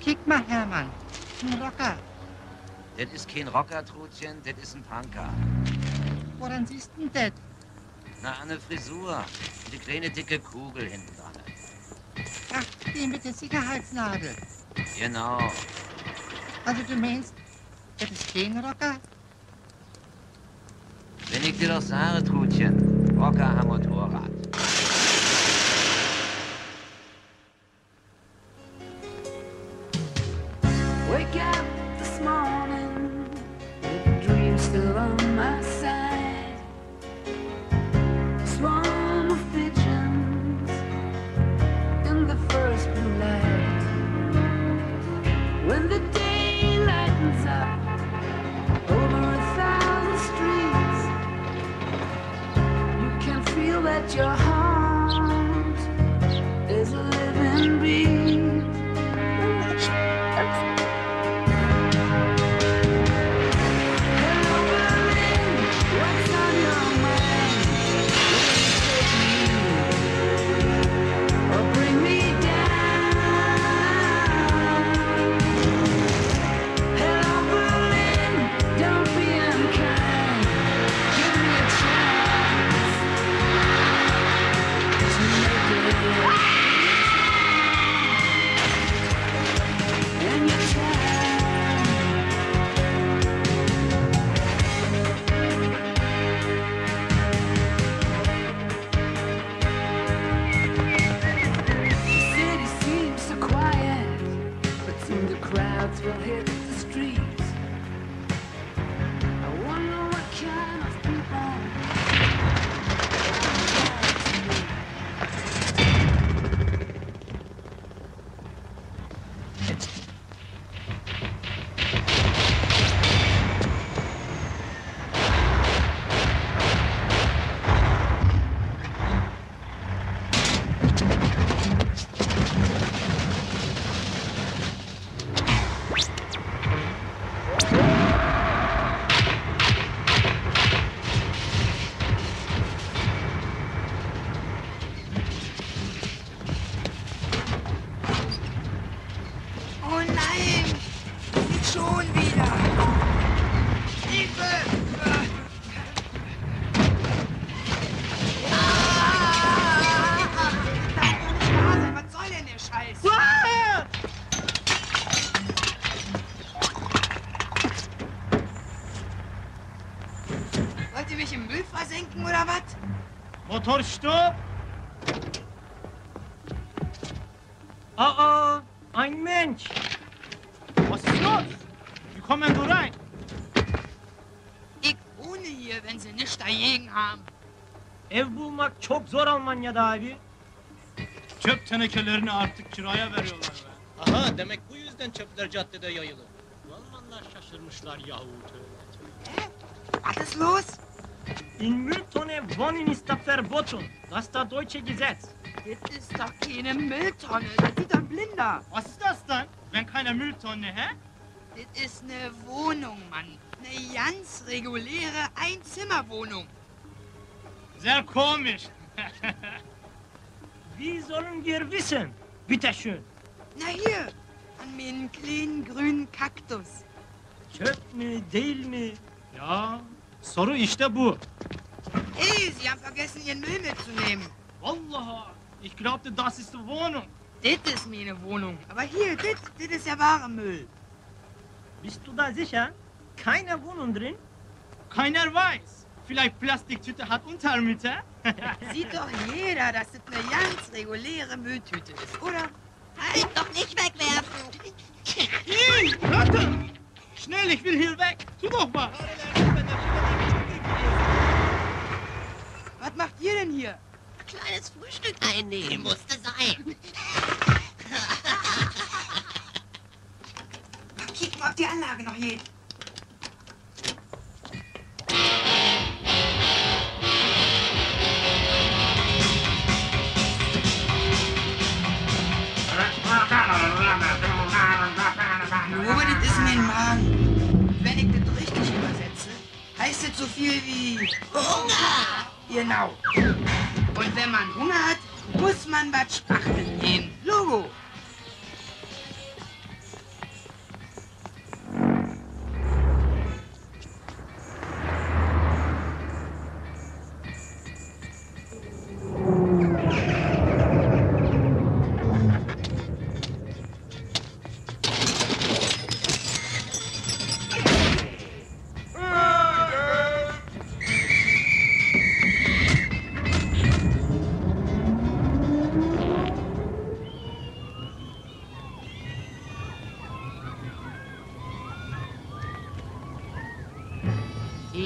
Kick mal, Hermann. Ein Rocker. Das ist kein Rocker, Trutchen, das ist ein Punker. Woran siehst du denn das? Na, eine Frisur. Die kleine dicke Kugel hinten dran. Ach, die mit der Sicherheitsnadel. Genau. Also du meinst, das ist kein Rocker? Wenn ich dir doch sage, Trutchen, Rocker am Motorrad. Wake up this morning with a dream still on my side. Swarm of pigeons in the first blue light. When the day lightens up over 1,000 streets, you can feel that your heart is a living beat. Will hit the streets. I wonder what kind of people Motor, stopp! Oh, ein Mensch! Was ist los? Wie kommen du rein? Ich wohne hier, wenn Sie nichts dagegen haben. Ev bulmak çok zor Almanya'da abi. Çöp tenekelerini artık kiraya veriyorlar be. Aha, demek bu yüzden çöpler caddede yayılı. Almanlar şaşırmışlar yahu. Was ist los? In Mülltonne wohnen ist da verboten. Das ist das deutsche Gesetz. Das ist doch keine Mülltonne, das sieht ein Blinder. Was ist das dann, wenn keine Mülltonne, hä? Das ist eine Wohnung, Mann. Eine ganz reguläre Einzimmerwohnung. Sehr komisch. Wie sollen wir wissen? Bitte schön. Na hier, an meinen kleinen grünen Kaktus. Çöp mü, değil mi? Ja, soru işte bu. Hey, Sie haben vergessen, Ihren Müll mitzunehmen. Vallahi, ich glaubte, das ist die Wohnung. Das ist meine Wohnung. Aber hier, das ist ja wahre Müll. Bist du da sicher? Keine Wohnung drin? Keiner weiß. Vielleicht Plastiktüte hat Untermiete. Sieht doch jeder, dass das eine ganz reguläre Mülltüte ist, oder? Halt doch nicht wegwerfen! Hey, Leute! Schnell, ich will hier weg. Tu doch was. Was macht ihr denn hier? Kleines Frühstück einnehmen musste sein. Kick mal, ob die Anlage noch geht. Nur, das ist mein Magen. Wenn ich das richtig übersetze, heißt es so viel wie Hunger! Genau. Und wenn man Hunger hat, muss man was spachteln gehen. Logo.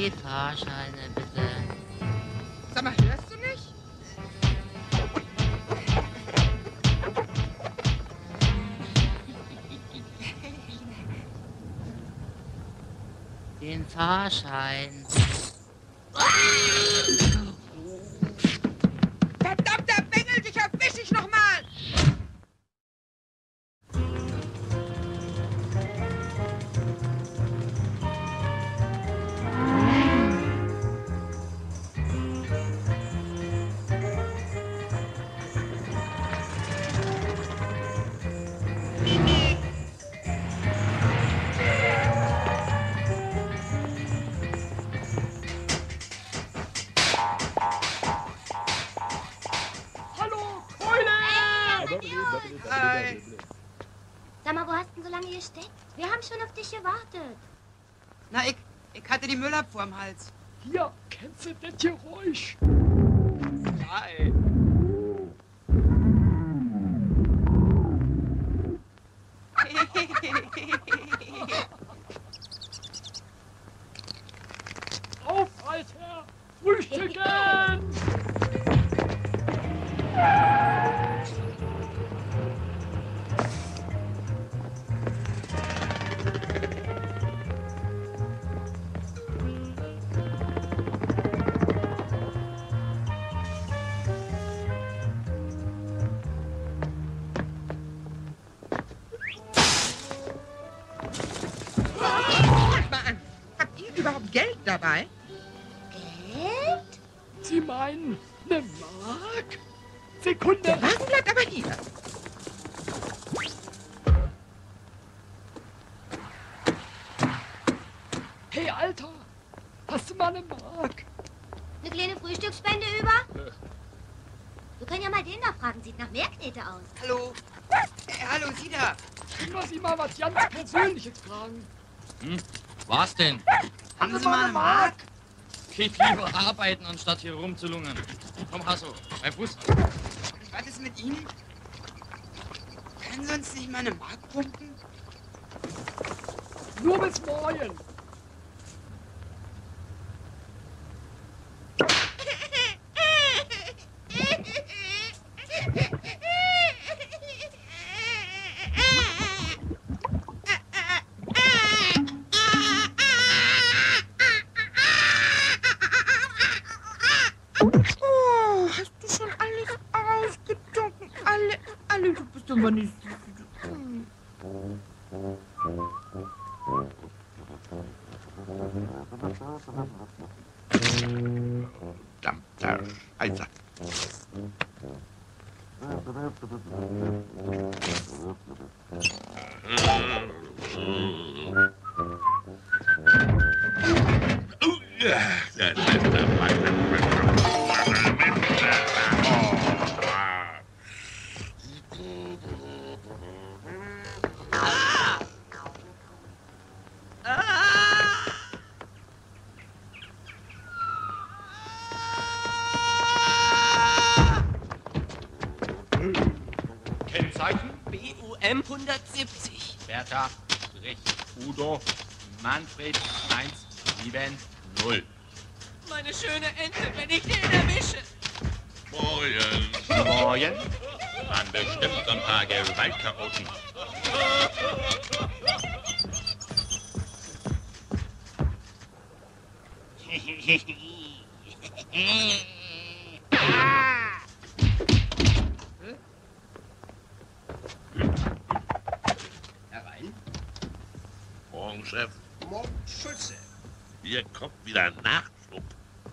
Die Fahrscheine, bitte. Sag mal, hörst du nicht? Den Fahrschein. Verdammter Bengel, dich erwisch ich noch mal! Sag mal, wo hast du denn so lange gesteckt? Wir haben schon auf dich gewartet. Na, ich hatte die Müllabfuhr am Hals. Hier, kennst du das Geräusch? Nein. Auf, Alter! Frühstücken! Habt ihr überhaupt Geld dabei? Geld? Sie meinen, ne Mark? Sekunde! Der Wagen bleibt aber hier. Hey, Alter! Hast du mal ne Mark? Eine kleine Frühstücksspende über? Wir können ja mal den da fragen, sieht nach Meerknete aus. Hallo? Hallo, Sie da. Ich muss Sie mal was ganz Persönliches fragen. Was denn? Haben Sie mal eine Mark? Geht lieber arbeiten, anstatt hier rumzulungern. Komm, Hasso, bei Fuß. Was ist mit Ihnen? Können Sie uns nicht mal eine Mark pumpen? Nur bis morgen. Oh, hast du schon alles ausgetrunken? Alle, du bist aber nicht süß. Verdammter Scheiße. Kennzeichen? BUM 170. Bertha, Strich, Udo, Manfred 170. Meine schöne Ente, wenn ich den erwische. Morgen. Waren bestimmt so ein paar Gewaltchaoten. Herein. Morgen, Chef. Morgen, Schulze. Hier kommt wieder ein Nachschub.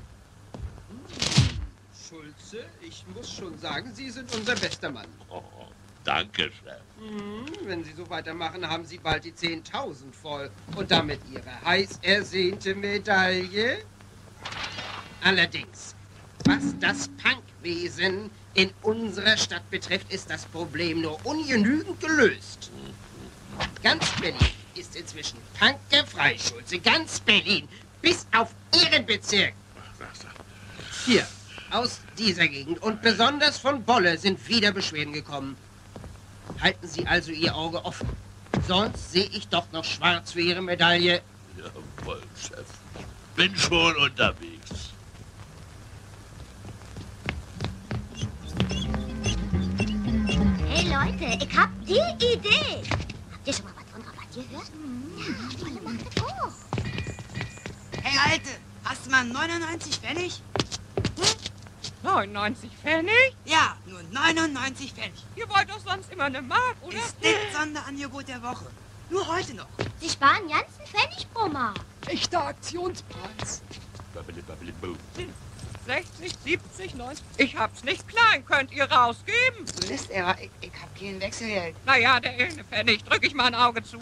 Schulze, ich muss schon sagen, Sie sind unser bester Mann. Oh, danke, Chef. Wenn Sie so weitermachen, haben Sie bald die 10.000 voll. Und damit Ihre heiß ersehnte Medaille. Allerdings, was das Punkwesen in unserer Stadt betrifft, ist das Problem nur ungenügend gelöst. Ganz Berlin ist inzwischen punkefrei, Schulze. Ganz Berlin, bis auf Ihren Bezirk. Hier, aus dieser Gegend und besonders von Bolle sind wieder Beschwerden gekommen. Halten Sie also Ihr Auge offen. Sonst sehe ich doch noch schwarz für Ihre Medaille. Jawohl, Chef. bin schon unterwegs. Hey Leute, ich hab die Idee. Habt ihr schon mal was von Rabatt gehört? Ja, Wolle macht das auch. Hey, Alte, hast du mal 99 Pfennig? 99 Pfennig? Ja, nur 99 Pfennig. Ihr wollt doch sonst immer eine Mark, oder? Ist das Sonderangebot der Woche. Nur heute noch. Sie sparen ganzen Pfennig pro Mark. Echter Aktionspreis. 60, 70, 90. Ich hab's nicht klein. Könnt ihr rausgeben? Solistlehrer, ich hab kein Wechselgeld. Naja, der eine Pfennig. Drück ich mal ein Auge zu.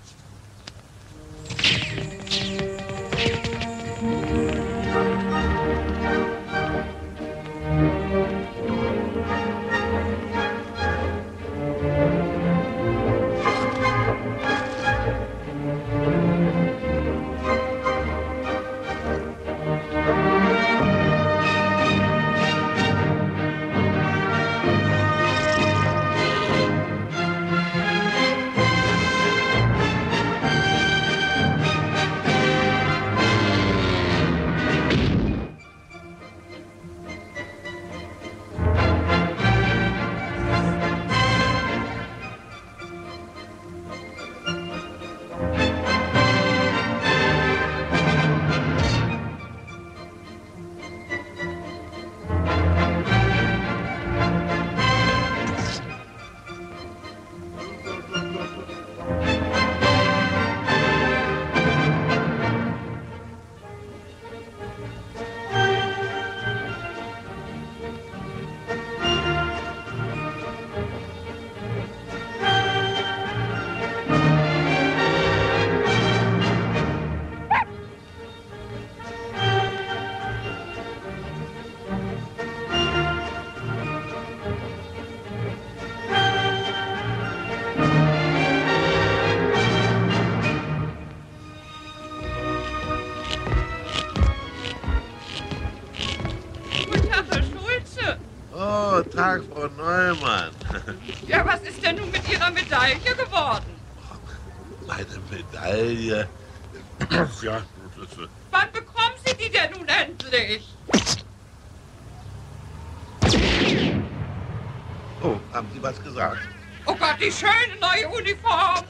Tag, Frau Neumann. Ja, was ist denn nun mit Ihrer Medaille geworden? Meine Medaille. Ja, Wann bekommen Sie die denn nun endlich? Oh, haben Sie was gesagt? Oh Gott, die schöne neue Uniform.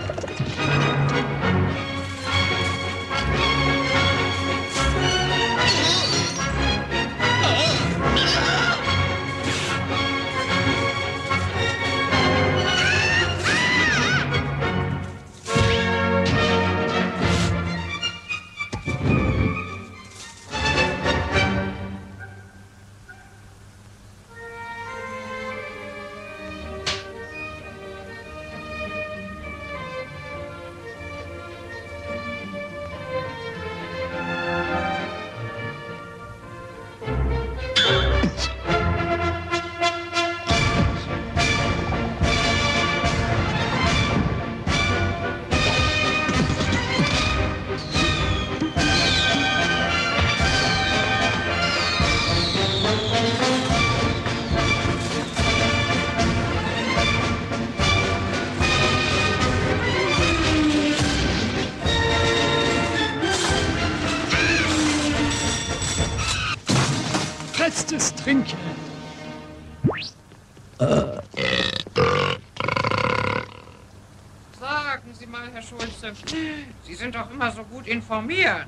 Letztes Trinken. Sagen Sie mal, Herr Schulze, Sie sind doch immer so gut informiert.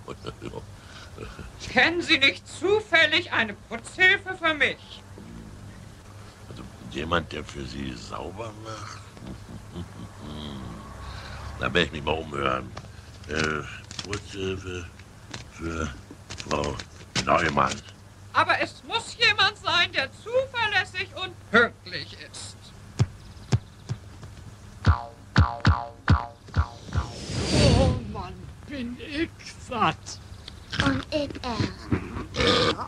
Kennen Sie nicht zufällig eine Putzhilfe für mich? Also jemand, der für Sie sauber macht? Da werde ich mich mal umhören. Putzhilfe für Frau Neumann. Aber es muss jemand sein, der zuverlässig und pünktlich ist. Oh Mann, bin ich satt. Und ich erst.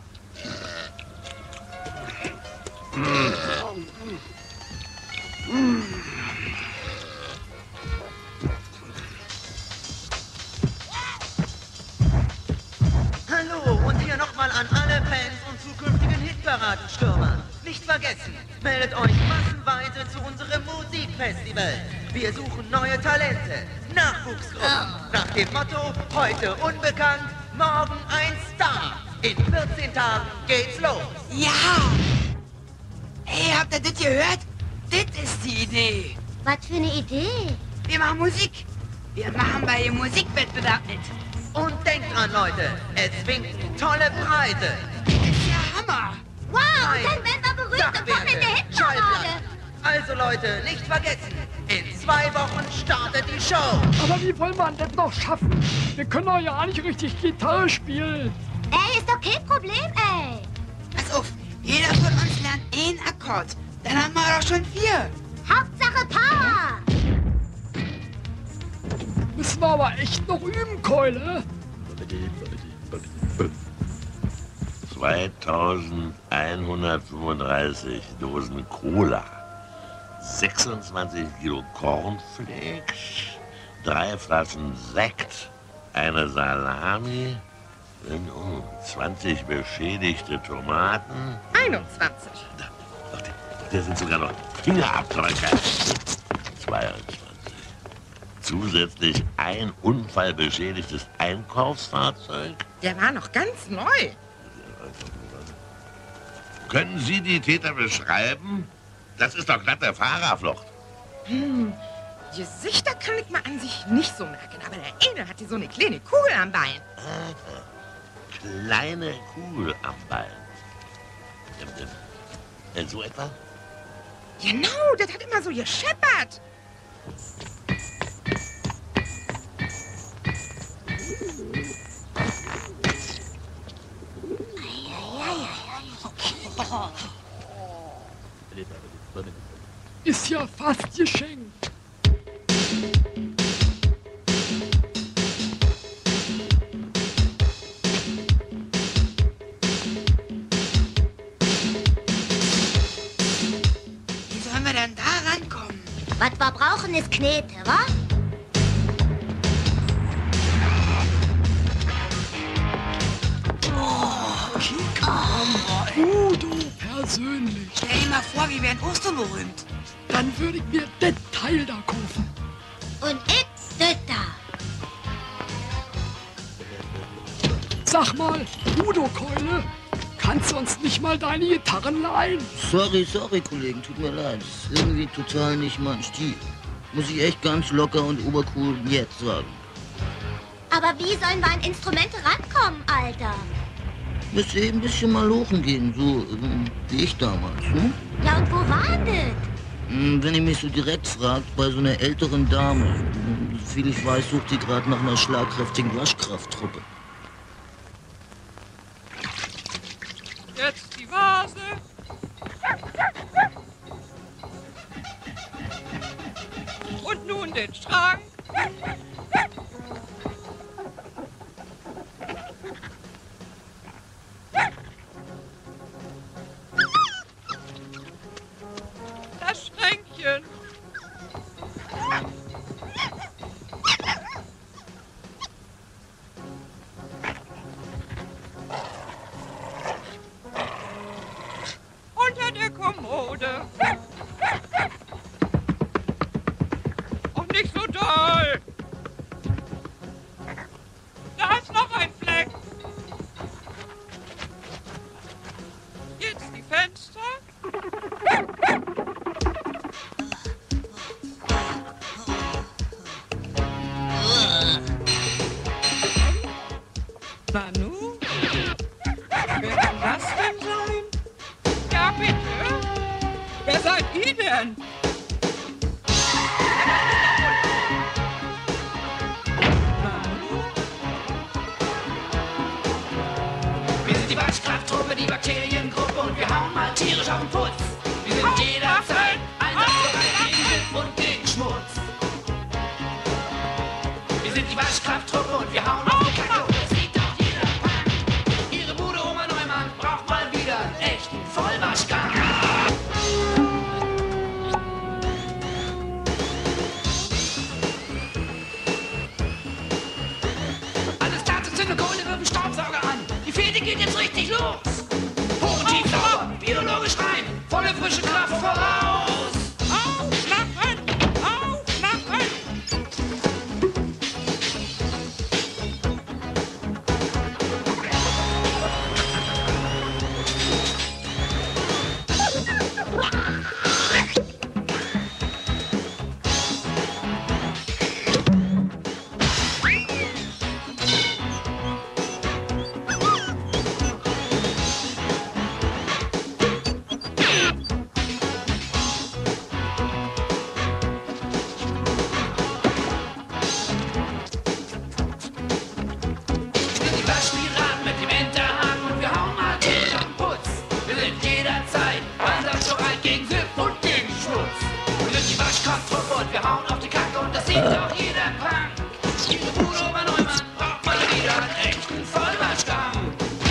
Hallo und hier nochmal an alle Fans und zukünftigen Hitparadenstürmer. Nicht vergessen, meldet euch massenweise zu unserem Musikfestival. Wir suchen neue Talente, Nachwuchsgruppen. Nach dem Motto, heute unbekannt, Morgen ein Star. In 14 Tagen geht's los. Ja! Ey, habt ihr das gehört? Das ist die Idee. Was für eine Idee? Wir machen Musik. Wir machen bei dem Musikwettbewerb mit. Und denkt dran, Leute, es winken tolle Preise. Das ist ja Hammer. Wow, und dann werden wir berühmt und kommen in der Hitparade. Also Leute, nicht vergessen, in 2 Wochen startet die Show. Aber wie wollen wir das noch schaffen? Wir können doch ja nicht richtig Gitarre spielen. Ey, ist doch kein Problem, ey. Pass auf, jeder von uns lernt einen Akkord. Dann haben wir doch schon 4. Hauptsache Power. Müssen wir aber echt noch üben, Keule. 2135 Dosen Cola, 26 Kilo Cornflakes, 3 Flaschen Sekt, eine Salami, 20 beschädigte Tomaten. 21. Da sind sogar noch Fingerabdrücke. 22. Zusätzlich ein unfallbeschädigtes Einkaufsfahrzeug. Der war noch ganz neu. Können Sie die Täter beschreiben? Das ist doch glatte Fahrerflucht. Gesichter kann ich mal an sich nicht so merken, aber der eine hatte so eine kleine Kugel am Bein. Kleine Kugel am Bein. So etwa? Genau, das hat immer so gescheppert. Ist ja fast geschenkt. Wie sollen wir denn da rankommen? Was wir brauchen, ist Knete, wa? Udo persönlich. Stell dir mal vor, wir wären Osterberühmt. Dann würde ich mir das Teil da kaufen. Und ich das da. Sag mal, Udo Keule, kannst du uns nicht mal deine Gitarren leihen? Sorry, Kollegen, tut mir leid. Das ist irgendwie total nicht mein Stil. Muss ich echt ganz locker und obercool jetzt sagen. Aber wie sollen wir an Instrumente rankommen, Alter? Müsst ihr eben ein bisschen mal lochen gehen, so wie ich damals, hm? Ja, und wo war das? Wenn ihr mich so direkt fragt, bei so einer älteren Dame. Soviel ich weiß, sucht die gerade nach einer schlagkräftigen Waschkrafttruppe. Jetzt die Vase. Und nun den Schrank. Das Schränkchen. Unter der Kommode. Auch nicht so doll. Da ist noch ein Fleck. Jetzt die Fenster. Nanu? Wer kann das denn sein? Ja, bitte. Wer seid ihr denn? Wir sind die Waschkrafttruppe, die Bakteriengruppe und wir hauen mal tierisch auf den Putz. Wir sind jederzeit einsatzbereit gegen Wind und gegen Schmutz. Wir sind die Waschkrafttruppe und wir hauen auf die Kacke. Das sieht doch jeder Pack. Ihre Bude Oma Neumann braucht mal wieder einen echten Vollwaschgang. Alles klar, zünde Kohle, wirf den Staubsauger an. Die Fete geht jetzt richtig los. Hoch und tief sauber, biologisch rein, volle frische Kraft voraus. Aufmachen! Aufmachen! sieht doch jeder Punk. Udo bei Neumann braucht mal wieder einen echten Vollmarschgang.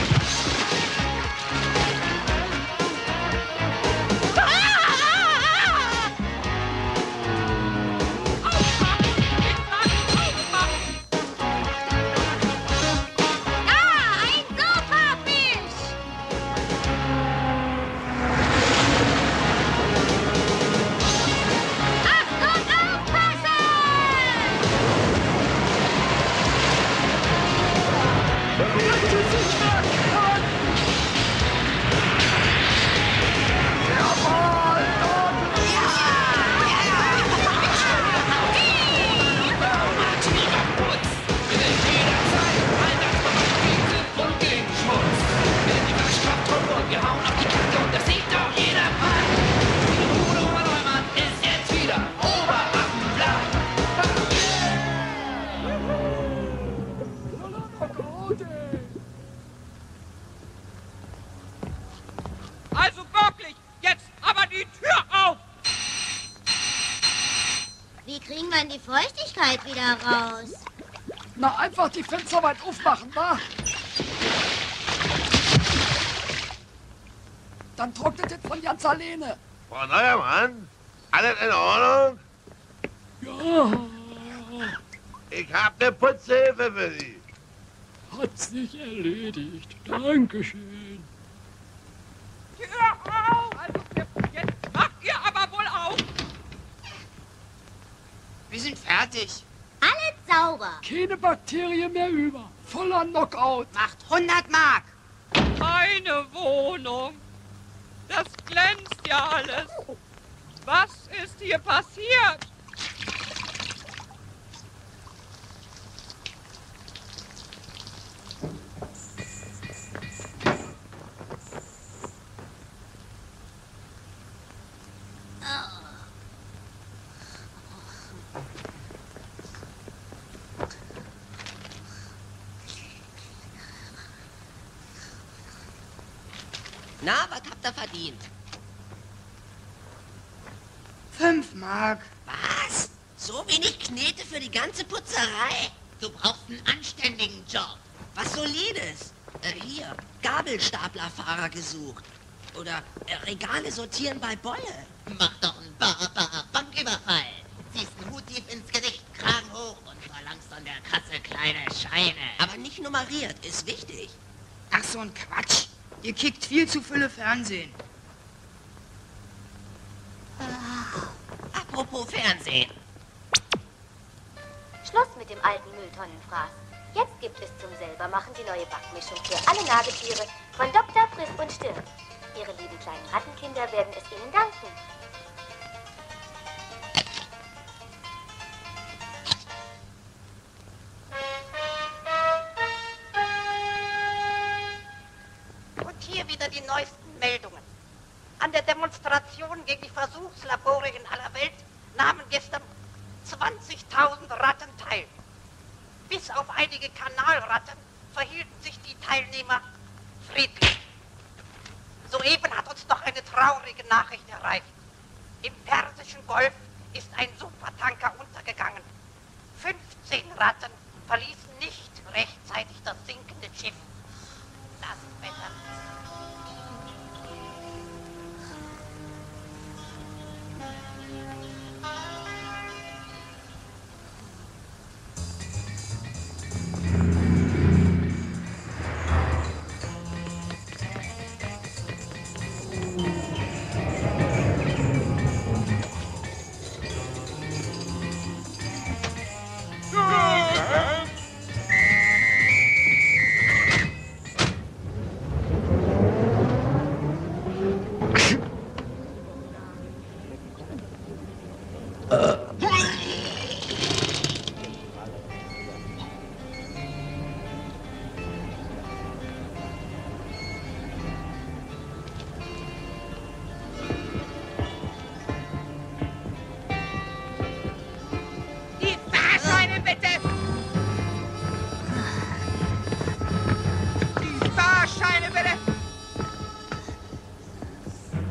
Also wirklich, jetzt aber die Tür auf! Wie kriegen wir denn die Feuchtigkeit wieder raus? Na, einfach die Fenster weit aufmachen, wa? Dann trocknet es von ganz alleine. Frau Neumann, alles in Ordnung? Ja. Ich hab ne Putzhilfe für Sie. Hat sich erledigt. Dankeschön. Tür auf! Also jetzt macht ihr aber wohl auf! Wir sind fertig. Alles sauber. Keine Bakterie mehr über. Voller Knockout. Macht 100 Mark. Keine Wohnung. Das glänzt ja alles. Was ist hier passiert? Na, was habt ihr verdient? 5 Mark. Was? So wenig Knete für die ganze Putzerei? Du brauchst einen anständigen Job. Was Solides. Hier, Gabelstaplerfahrer gesucht. Oder Regale sortieren bei Bolle. Mach doch einen Banküberfall. Ziehst einen Hut tief ins Gesicht, Kragen hoch und verlangst an der Kasse kleine Scheine. Aber nicht nummeriert, ist wichtig. Ach, so ein Quatsch. Ihr kickt viel zu Fülle Fernsehen. Apropos Fernsehen. Schluss mit dem alten Mülltonnenfraß. Jetzt gibt es zum Selbermachen die neue Backmischung für alle Nagetiere von Dr. Friss und Stirn. Ihre lieben kleinen Rattenkinder werden es Ihnen danken. Und hier wieder die neuesten Meldungen. An der Demonstration gegen die Versuchslabore in aller Welt nahmen gestern 20.000 Ratten teil. Bis auf einige Kanalratten verhielten sich die Teilnehmer friedlich. Soeben hat uns noch eine traurige Nachricht erreicht. Im Persischen Golf ist ein Supertanker untergegangen. 15 Ratten verließen nicht rechtzeitig das sinkende Schiff. Das Wetter.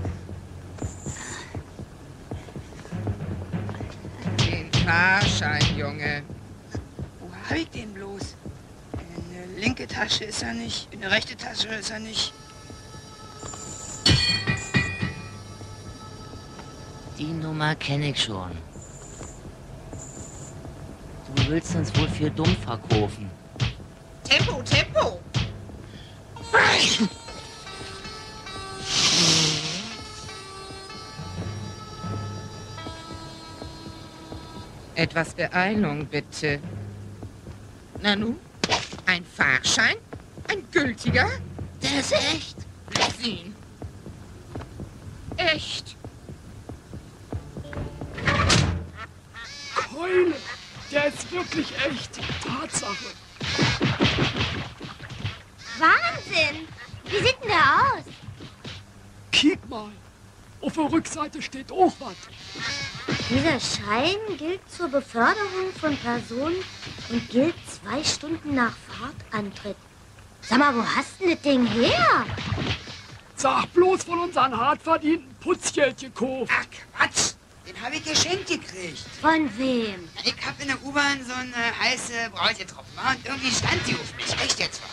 Fahrschein Junge. Wo hab ich den bloß? In der linke Tasche ist er nicht, in der rechte Tasche ist er nicht. Die Nummer kenne ich schon. Du willst uns wohl für dumm verkaufen. Tempo, Tempo! Etwas Beeilung, bitte. Nanu, ein Fahrschein? Ein gültiger? Der ist echt. Lass ihn. Echt? Keule, der ist wirklich echt. Tatsache. Wahnsinn! Wie sieht denn der aus? Kiek mal. Auf der Rückseite steht auch was. Dieser Schein gilt zur Beförderung von Personen und gilt 2 Stunden nach Fahrtantritt. Sag mal, wo hast denn das Ding her? Sag bloß von unseren hart verdienten Putzgeld gekauft. Ach Quatsch, den habe ich geschenkt gekriegt. Von wem? Ich hab in der U-Bahn so eine heiße Braut getroffen und irgendwie stand sie auf mich. Echt jetzt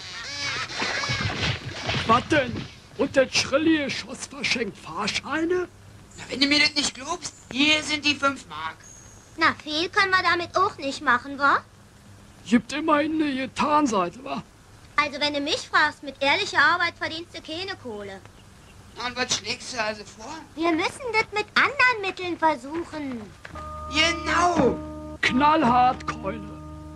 was? Was denn? Und der schrillige Schuss verschenkt Fahrscheine? Na, wenn du mir das nicht glaubst, hier sind die 5 Mark. Na, viel können wir damit auch nicht machen, wa? Gibt immerhin eine Gitarrenseite, wa? Also, wenn du mich fragst, mit ehrlicher Arbeit verdienst du keine Kohle. Na, und was schlägst du also vor? Wir müssen das mit anderen Mitteln versuchen. Genau. Knallhart, Keule.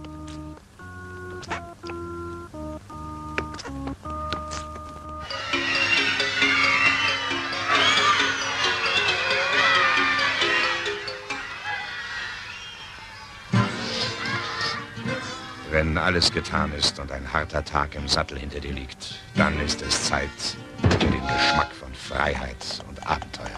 Wenn alles getan ist und ein harter Tag im Sattel hinter dir liegt, dann ist es Zeit für den Geschmack von Freiheit und Abenteuer.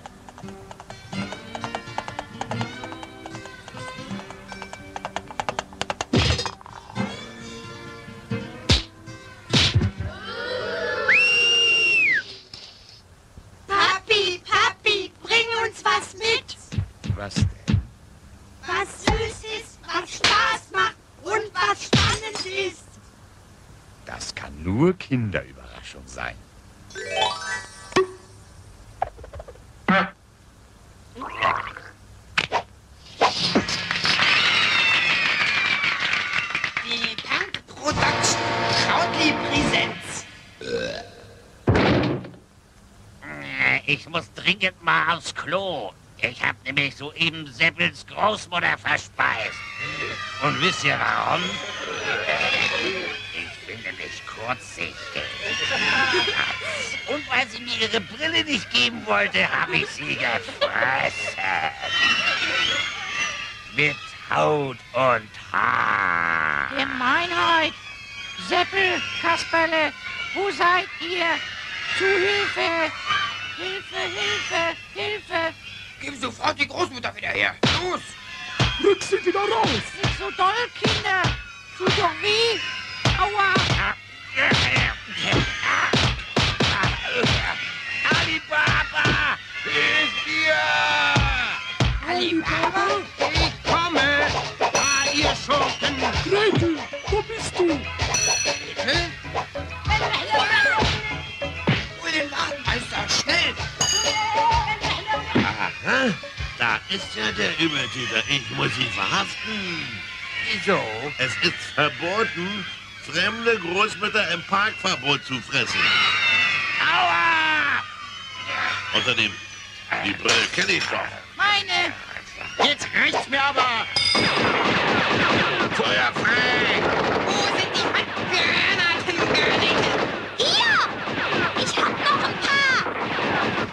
Papi, Papi, bring uns was mit. Was denn? Was Süßes, was Spaß macht und was spannend ist. Das kann nur Kinderüberraschung sein. Die Punk Production Krautli Präsenz. Ich muss dringend mal aufs Klo. Ich habe nämlich soeben Seppels Großmutter verspeist. Und wisst ihr warum? Ich bin nämlich kurzsichtig. Und weil sie mir ihre Brille nicht geben wollte, habe ich sie gefressen. Mit Haut und Haar. Gemeinheit. Seppel, Kasperle, wo seid ihr? Zu Hilfe! Hilfe, Hilfe, Hilfe! Gib sofort die Großmutter wieder her. Los! Rück sie wieder raus! Nicht so doll, Kinder! Tut doch weh! Aua! Alibaba! Hilf mir! Alibaba? Ich komme! Ah, ihr Schurken! Gretel, wo bist du? Gretel? Hol den Ladenmeister, schnell! Aha, da ist ja der Übeltäter. Ich muss ihn verhaften. Wieso? Es ist verboten, fremde Großmütter im Parkverbot zu fressen. Aua! Außerdem, die Brille kenne ich doch. Meine! Jetzt reicht's mir aber! Feuer frei! Wo sind die Handgranaten, Gretel? Hier! Ich hab noch ein paar!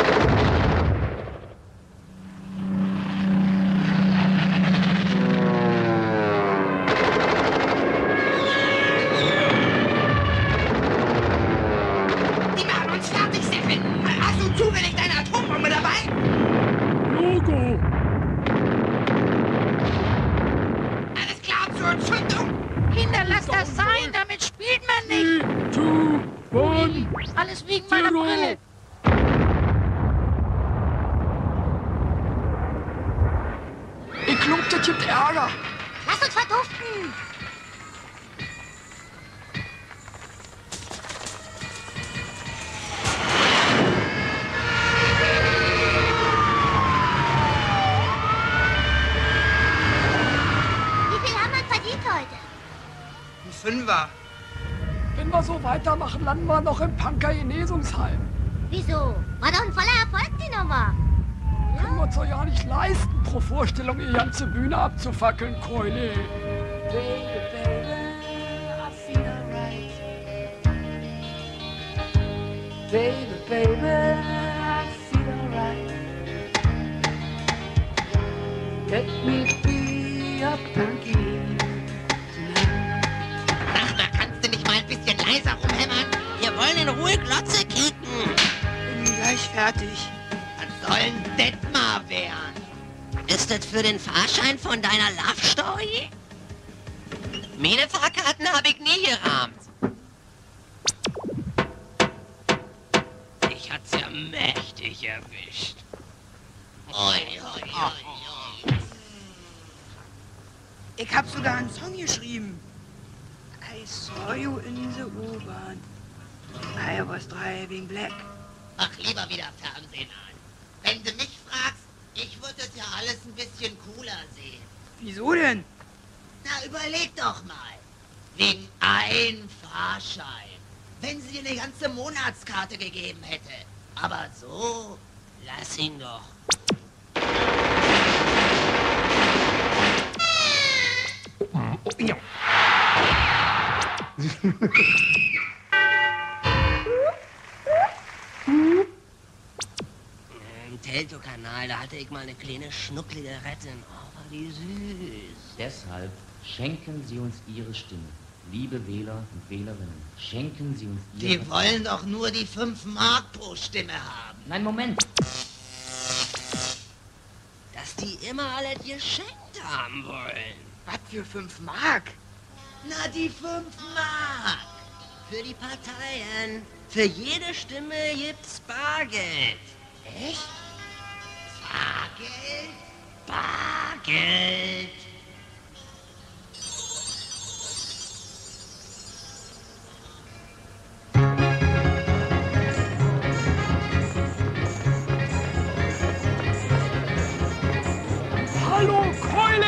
Die machen uns fertig, Seppel! Hast du zufällig deine Atombombe dabei? Logo! Alles klar zur Zündung! Kinder, lasst das sein! Damit spielt man nicht! 3, 2, 1, Alles wegen meiner 0. Brille! Ich glaub, das gibt Ärger. Lasst uns verduften! Wie viel haben wir verdient heute? Ein Fünfer. Wenn wir so weitermachen, landen wir noch im Punker-Genesungsheim. Wieso? War doch ein voller Erfolg, die Nummer. Können wir uns doch ja nicht leisten, pro Vorstellung die ganze Bühne abzufackeln, Keule. Baby, baby, I feel alright. Let me be a punky. Ach, da kannst du nicht mal ein bisschen leiser rumhämmern? Wir wollen in Ruhe Glotze kicken. Bin gleich fertig. Was soll denn das mal werden? Ist das für den Fahrschein von deiner Love Story? Meine Fahrkarten habe ich nie gerahmt. Ich hat's ja mächtig erwischt. Oi, oi, oi, oi. Ich hab sogar einen Song geschrieben. I saw you in the U-Bahn. I was driving black. Ach, lieber wieder Fernsehen an. Wenn du mich fragst, ich würde das ja alles ein bisschen cooler sehen. Wieso denn? Na, überleg doch mal. Wegen ein Fahrschein. Wenn sie dir eine ganze Monatskarte gegeben hätte. Aber so, lass ihn doch. Ja. Im Teltow-Kanal, da hatte ich mal eine kleine schnucklige Rettin. Oh, war die süß. Deshalb schenken Sie uns Ihre Stimme. Liebe Wähler und Wählerinnen, schenken Sie uns Ihre... Die wollen doch nur die 5 Mark pro Stimme haben. Nein, Moment. Dass die immer alle geschenkt haben wollen. Was für 5 Mark? Na, die 5 Mark. Für die Parteien. Für jede Stimme gibt's Bargeld. Echt? Bargeld? Bargeld. Hallo, Keule!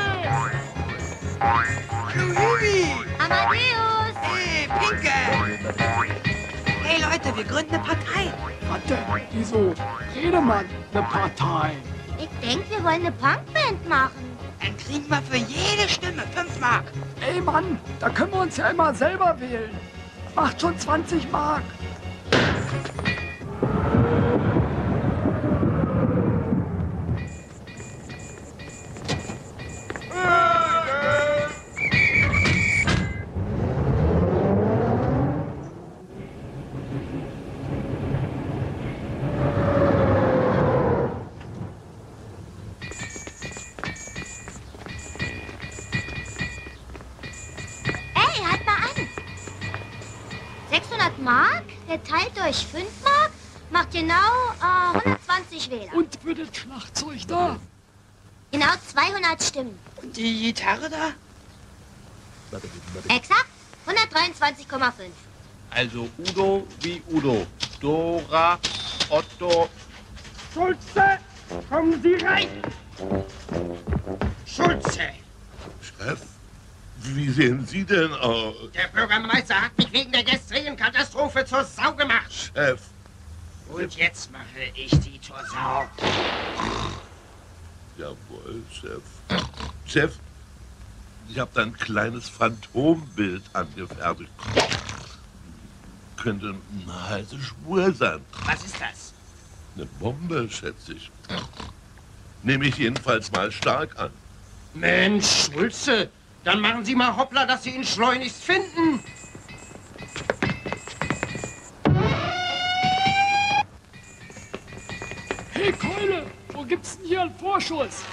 Hallo, Hübi! Amadeus! Hey, Pinke! Hey, Leute, wir gründen eine Partei. Warte, wieso? Redemann, eine Partei. Ich denke, wir wollen eine Punkband machen. Dann kriegen wir für jede Stimme 5 Mark. Ey, Mann, da können wir uns ja immer selber wählen. Macht schon 20 Mark. Ey, halt mal an. 600 Mark, geteilt durch 5 Mark, macht genau 120 Wähler. Und für das Schlagzeug da? Genau 200 Stimmen. Und die Gitarre da? Exakt 123,5. Also Udo wie Udo. Dora, Otto. Schulze, kommen Sie rein! Schulze! Chef, wie sehen Sie denn aus? Der Bürgermeister hat mich wegen der gestrigen Katastrophe zur Sau gemacht. Chef. Und jetzt mache ich die zur Sau. Jawohl, Chef. Chef, ich habe da ein kleines Phantombild angefertigt. Könnte eine heiße Spur sein. Was ist das? Eine Bombe, schätze ich. Nehme ich jedenfalls mal stark an. Mensch, Schulze, dann machen Sie mal hoppla, dass Sie ihn schleunigst finden. Hey, Keule, wo gibt's denn hier einen Vorschuss?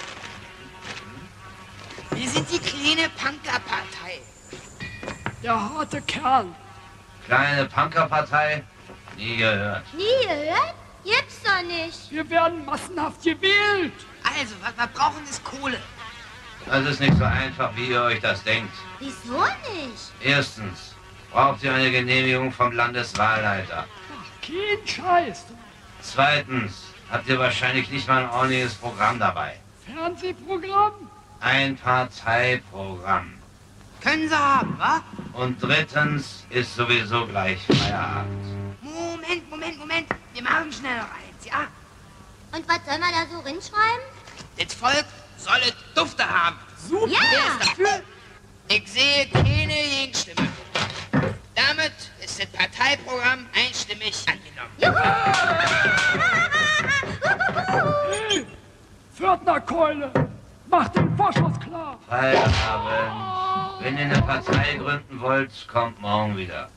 Wir sind die kleine Punkerpartei. Der harte Kern. Kleine Punkerpartei? Nie gehört. Nie gehört? Gibt's doch nicht. Wir werden massenhaft gewählt. Also, was wir brauchen, ist Kohle. Das ist nicht so einfach, wie ihr euch das denkt. Wieso nicht? Erstens braucht ihr eine Genehmigung vom Landeswahlleiter. Kein Scheiß. Zweitens habt ihr wahrscheinlich nicht mal ein ordentliches Programm dabei. Fernsehprogramm? Ein Parteiprogramm. Können Sie haben, wa? Und drittens ist sowieso gleich Feierabend. Moment. Wir machen schnell noch eins, ja? Und was soll man da so rinschreiben? Das Volk soll es Dufte haben. Super. Ja. Wer ist dafür? Ich sehe keine Gegenstimme. Damit ist das Parteiprogramm einstimmig angenommen. Hey, Pförtnerkeule, mach den Vorschuss klar. Feierabend. Wenn ihr eine Partei gründen wollt, kommt morgen wieder.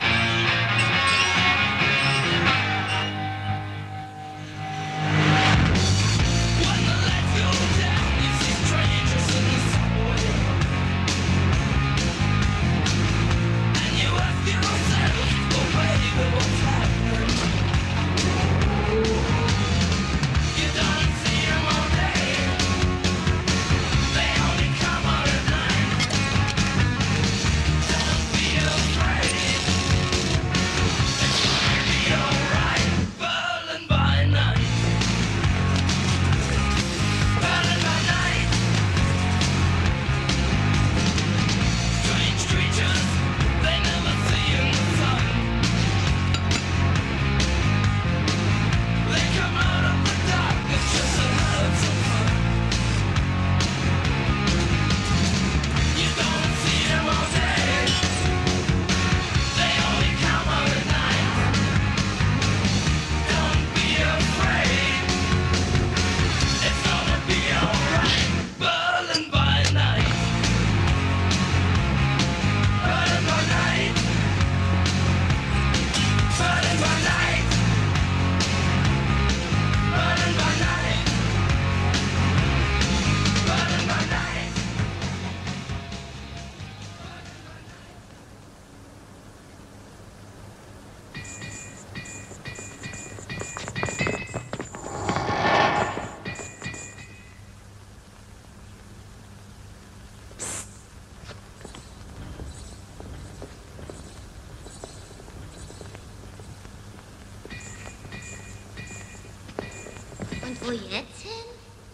Und wo jetzt hin?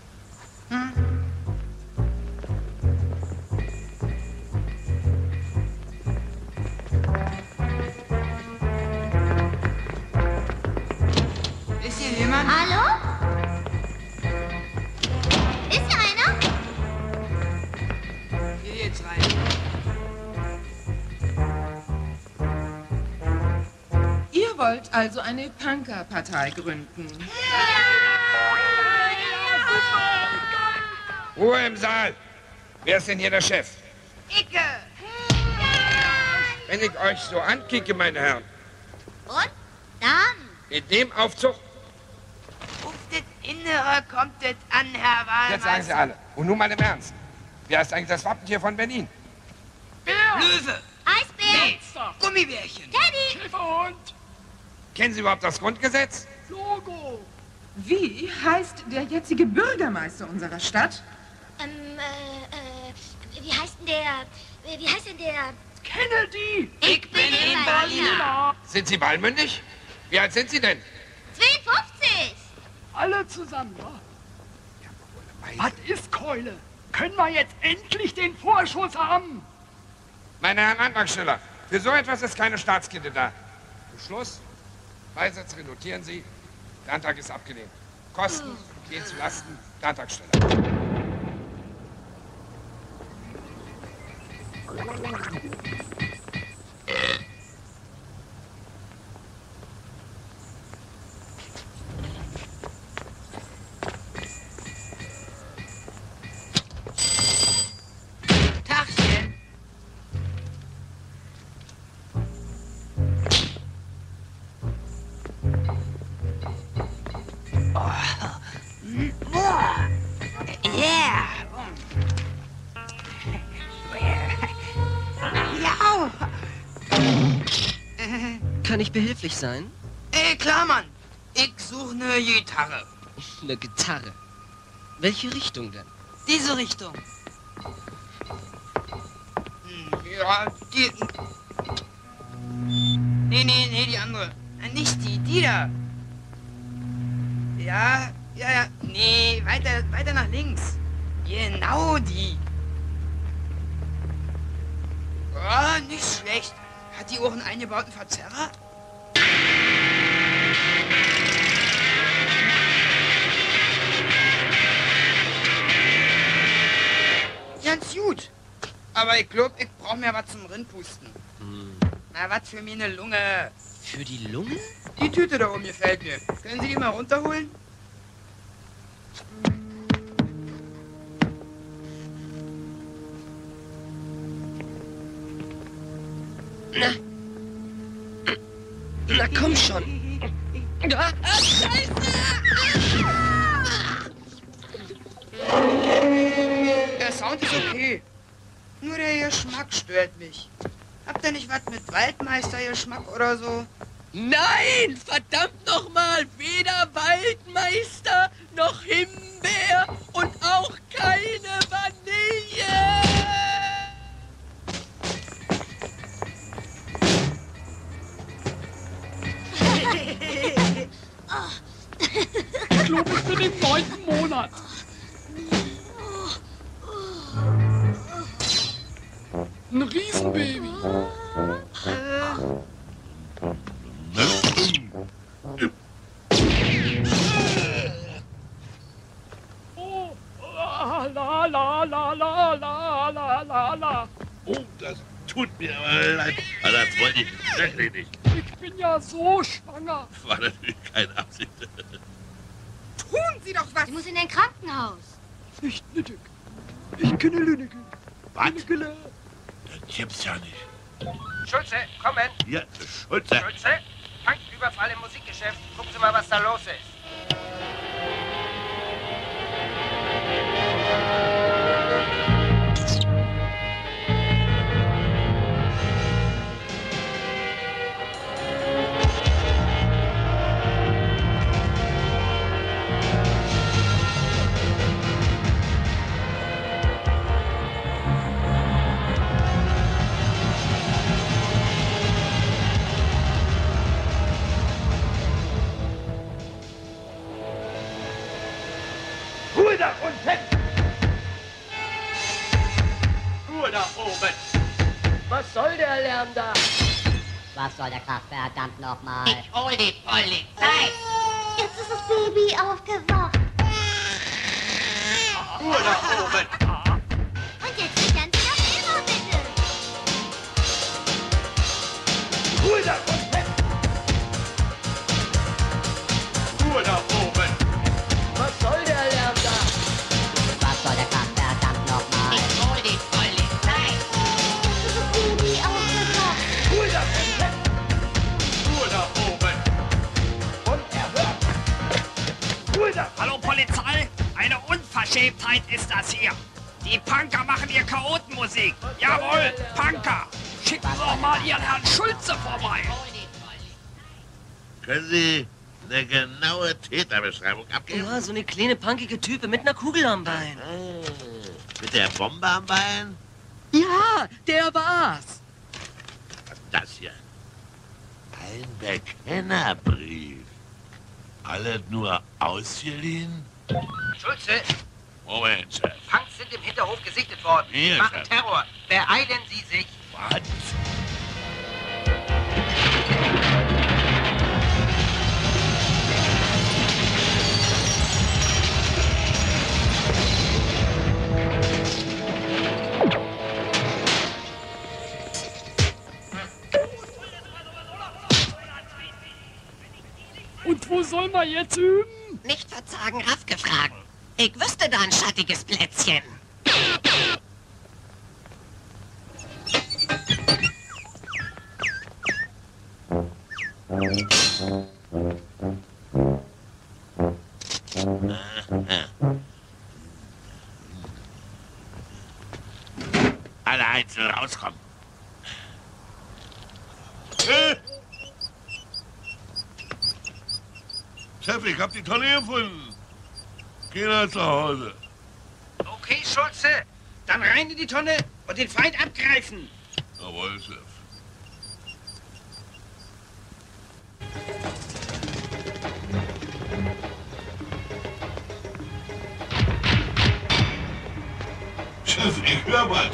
Ist hier jemand? Hallo? Ist hier einer? Geh jetzt rein. Ihr wollt also eine Punkerpartei gründen? Ruhe im Saal. Wer ist denn hier der Chef? Icke! Wenn ich euch so ankicke, meine Herren, Und? Dann? in dem Aufzug, Auf das Innere kommt es an, Herr Wahlmeister. jetzt sagen Sie alle. Und nun mal im Ernst. Wie heißt eigentlich das Wappentier von Berlin? Löwe! Eisbär! Gummibärchen! Teddy! Schäferhund! Kennen Sie überhaupt das Grundgesetz? Logo! Wie heißt der jetzige Bürgermeister unserer Stadt? Wie heißt denn der? Kennedy! Ich bin in Berliner. Sind Sie wahlmündig? Wie alt sind Sie denn? 52! Alle zusammen, ja? Was ist Keule? Können wir jetzt endlich den Vorschuss haben? Meine Herren Antragsteller, für so etwas ist keine Staatskette da. Beschluss, Beisatz renotieren Sie, der Antrag ist abgelehnt. Kosten gehen zu Lasten der Antragsteller. Tachchen! Yeah! Ja! Kann ich behilflich sein? Klar, Mann. Ich suche eine Gitarre. Eine Gitarre. Welche Richtung denn? Diese Richtung. Ja, die... Nee, die andere. Nicht die da. Ja. Nee, weiter nach links. Genau die. Oh, nicht schlecht. Hat die auch einen eingebauten Verzerrer? Ganz gut. Aber ich glaub, ich brauch mir was zum Rindpusten. Na, was für meine Lunge. Für die Lunge? Die Tüte da oben gefällt mir. Können Sie die mal runterholen? Na komm schon. Scheiße! Der Sound ist okay. Nur der Geschmack stört mich. Habt ihr nicht was mit Waldmeister-Geschmack oder so? Nein, verdammt nochmal, weder Waldmeister noch Himbeer und auch keine Vanille. Ich glaube, ich bin im 9. Monat. Ein Riesenbaby. Oh, la. Oh, das tut mir aber leid. Also, das wollte ich wirklich nicht. Ich bin ja so schwanger. War natürlich keine Absicht. Tun Sie doch was! Sie muss in ein Krankenhaus. Nicht nötig. Ich kenne Lünneke. Was? Das gibt's ja nicht. Schulze, kommen. Ja, Schulze. Schulze, Tanküberfall im Musikgeschäft. Gucken Sie mal, was da los ist. Ruhe da unten! Ruhe da oben! Was soll der Lärm da? Was soll der Krach, verdammt nochmal? Ich hol die Polizei! Jetzt ist das Baby aufgewacht. Ruhe da oben! Und jetzt die ganze Nacht immer, bitte. Ruhe da unten! Ruhe da oben! Was soll der Lärm da? Was soll der Krach, verdammt nochmal? Ich hol die Polizei! Jetzt ist das Baby aufgewacht. Ruhe da unten! Ruhe da oben! Unerhört! Ruhe da! Hallo Polizei, eine Unverschämtheit ist das hier. Die Punker machen hier Chaotenmusik. Jawohl, Punker. Schicken Sie doch mal Ihren Herrn Schulze vorbei. Können Sie eine genaue Täterbeschreibung abgeben? Ja, so eine kleine punkige Type mit einer Kugel am Bein. Mit der Bombe am Bein? Ja, der war's. Was ist das hier? Ein Bekennerbrief. Alle nur ausgeliehen? Schulze, Moment, Chef. Punks sind im Hinterhof gesichtet worden. Hier, Sie machen Chef. Terror. Beeilen Sie sich. Was? Und wo soll man jetzt üben? Nicht verzagen, Raffke fragen. Ich wüsste da ein schattiges Plätzchen. Alle einzeln rauskommen. Chef, ich hab die Tonne gefunden. Geh nach zu Hause. Okay, Schulze, dann rein in die Tonne und den Feind abgreifen. Jawohl, Chef. Chef, ich hör was.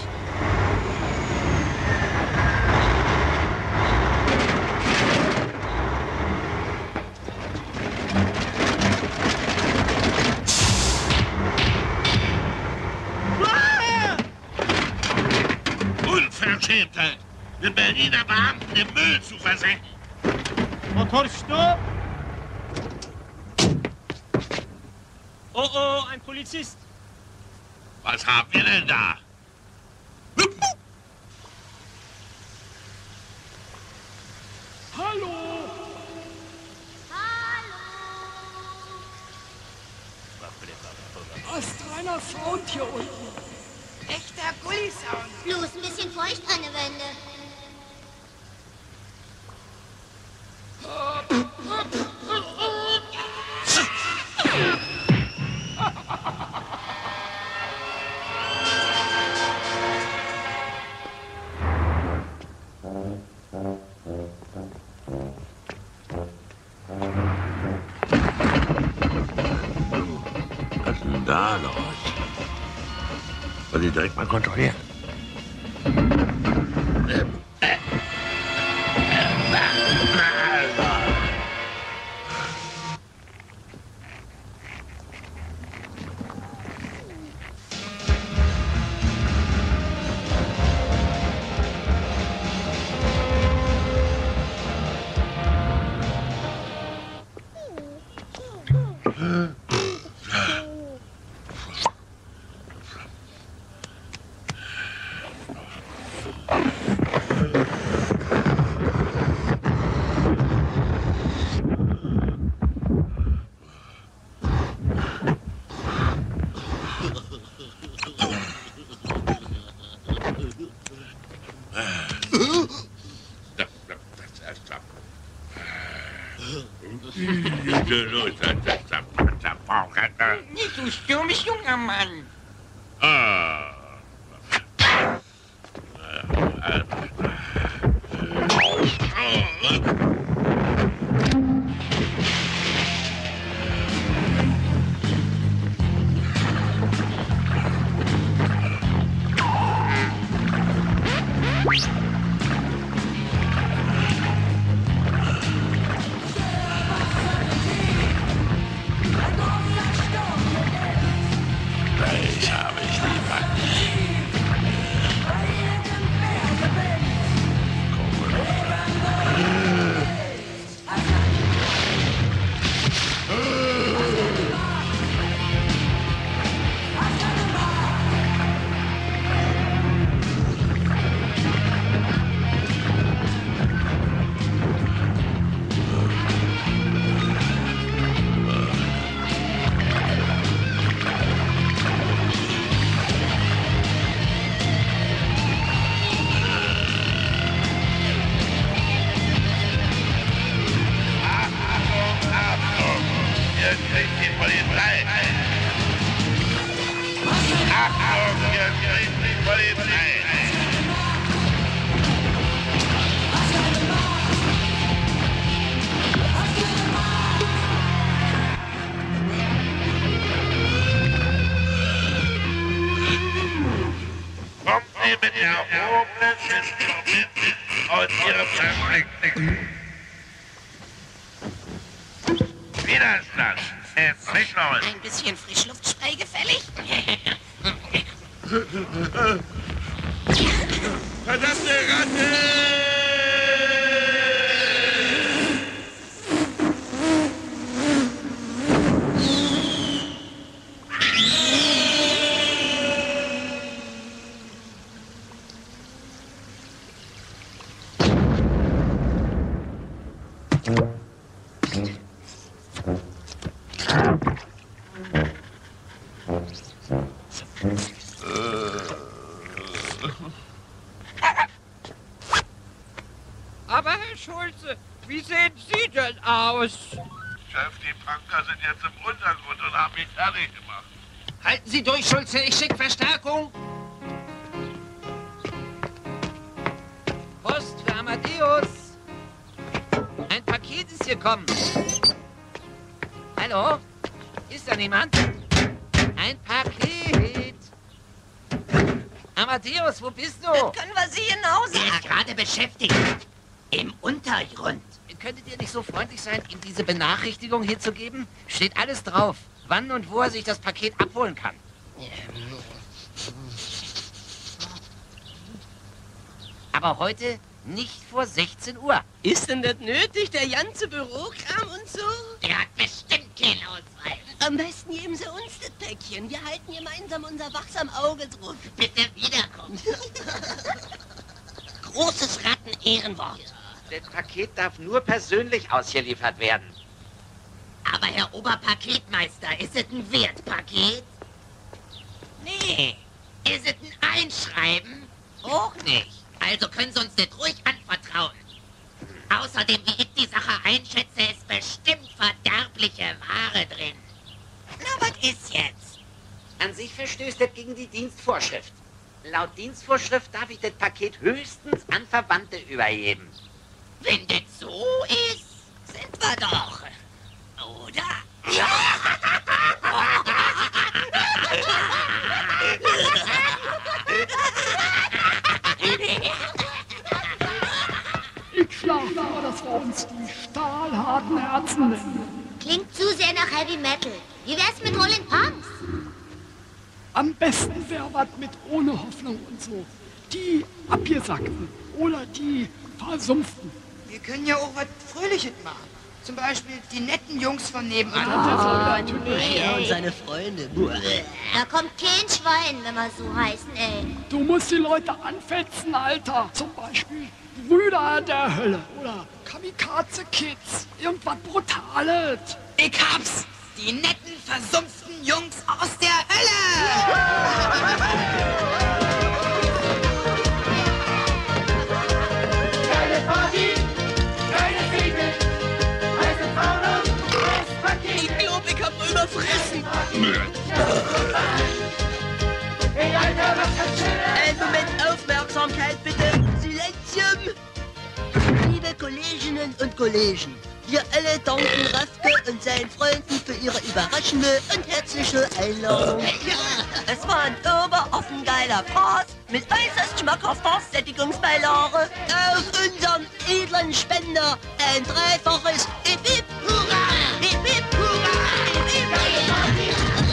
Unverschämtheit, den Berliner Beamten im Müll zu versenken. Motor, stopp! Oh, oh, ein Polizist. Was haben wir denn da? Hallo! Astreiner Sound hier unten. Echter Gulli-Sound. Bloß ein bisschen feucht an der Wände. Was ist denn da los? Soll ich direkt mal kontrollieren? Nicht so stürmisch, junger Mann. Ich habe ich lieber. Kommt Sie mit erhobenen Instrumenten aus Ihrem Versteck. Widerstand. Frischluft. Ein bisschen Frischluftspray gefällig? Verdammte Ratte! Aber Herr Schulze, wie sehen Sie denn aus? Chef, die Punker sind jetzt im Untergrund und haben mich fertig gemacht. Halten Sie durch, Schulze, ich schicke Verstärkung. Amadeus! Ein Paket ist gekommen. Hallo? Ist da niemand? Ein Paket. Amadeus, wo bist du? Können wir Sie hinaus? Er ist gerade beschäftigt. Im Untergrund. Könntet ihr nicht so freundlich sein, ihm diese Benachrichtigung hier zu geben? Steht alles drauf. Wann und wo er sich das Paket abholen kann. Aber heute nicht vor 16 Uhr. Ist denn das nötig, der ganze Bürokram und so? Der hat bestimmt keinen Ausweis. Am besten geben Sie uns das Päckchen. Wir halten gemeinsam unser wachsam Auge drauf. Bitte wiederkommen. Großes Ratten-Ehrenwort. Das Paket darf nur persönlich ausgeliefert werden. Aber Herr Oberpaketmeister, ist es ein Wertpaket? Nee. Ist es ein Einschreiben? Auch nicht. Also können Sie uns das ruhig anvertrauen. Außerdem, wie ich die Sache einschätze, ist bestimmt verderbliche Ware drin. Na, was ist jetzt? An sich verstößt das gegen die Dienstvorschrift. Laut Dienstvorschrift darf ich das Paket höchstens an Verwandte übergeben. Wenn das so ist, sind wir doch. Oder? Ja. Ich schlage vor, dass wir uns die stahlharten Herzen nennen. Klingt zu sehr nach Heavy Metal. Wie wär's mit Rolling Punks? Am besten wäre was mit ohne Hoffnung und so. Die Abgesackten oder die Versumpften. Wir können ja auch was Fröhliches machen. Zum Beispiel die netten Jungs von nebenan. Er und seine Freunde. Da kommt kein Schwein, wenn wir so heißen, ey. Du musst die Leute anfetzen, Alter. Zum Beispiel Brüder der Hölle oder Kamikaze-Kids. Irgendwas Brutales. Ich hab's! Die netten, versumpften Jungs aus der Hölle! Keine Party, keine Fiete, heiße Frauen und Festpaket. Ich glaub, ich hab überfressen. Hey, Alter, was kannst du? Einen Moment Aufmerksamkeit, bitte. Silenzium. Liebe Kolleginnen und Kollegen, wir alle danken Rafke und seinen Freunden für ihre überraschende und herzliche Einladung. Es war ein offen geiler Fraß mit äußerst schmackhafter Sättigungsbeilage. Auf unseren edlen Spender ein dreifaches Hip Hip Hurra! Hip Hip Hurra! Hip Hip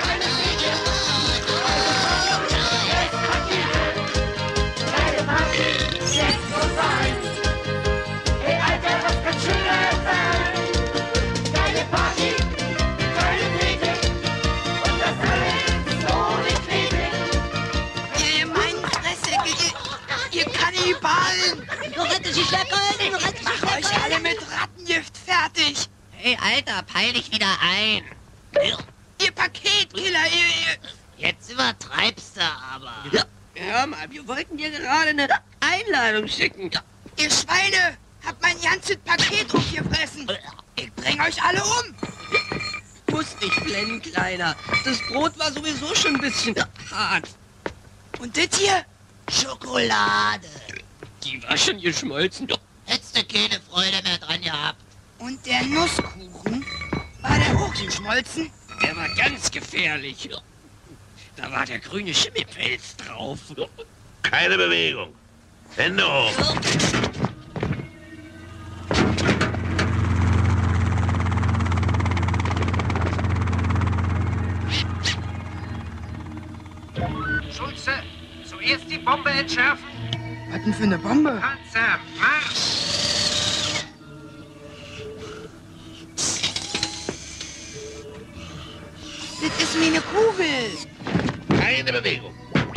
Hey, Alter, was kann schöner sein? Keine Party, keine Fete und das alles ohne Knete. Ihr meinen Fresse, ihr Kannibalen! Rette sich lecken! Rette sich Macht euch alle mit Rattengift fertig! Hey, Alter, peil dich wieder ein. Ihr Paketkiller, ihr... Jetzt übertreibst du aber. Ja, hör mal, wir wollten dir gerade eine Einladung schicken. Ihr Schweine! Habt mein ganzes Paket aufgefressen! Ich bring euch alle um! Muss nicht flennen, Kleiner. Das Brot war sowieso schon ein bisschen hart. Und das hier? Schokolade. Die war schon geschmolzen. Hättest du keine Freude mehr dran gehabt. Und der Nusskuchen? War der auch geschmolzen? Der war ganz gefährlich. Da war der grüne Schimmelpelz drauf. Keine Bewegung. Hände hoch. Schulze, zuerst die Bombe entschärfen. Was denn für eine Bombe? Panzer, Marsch! Das ist mir eine Kugel. Keine Bewegung.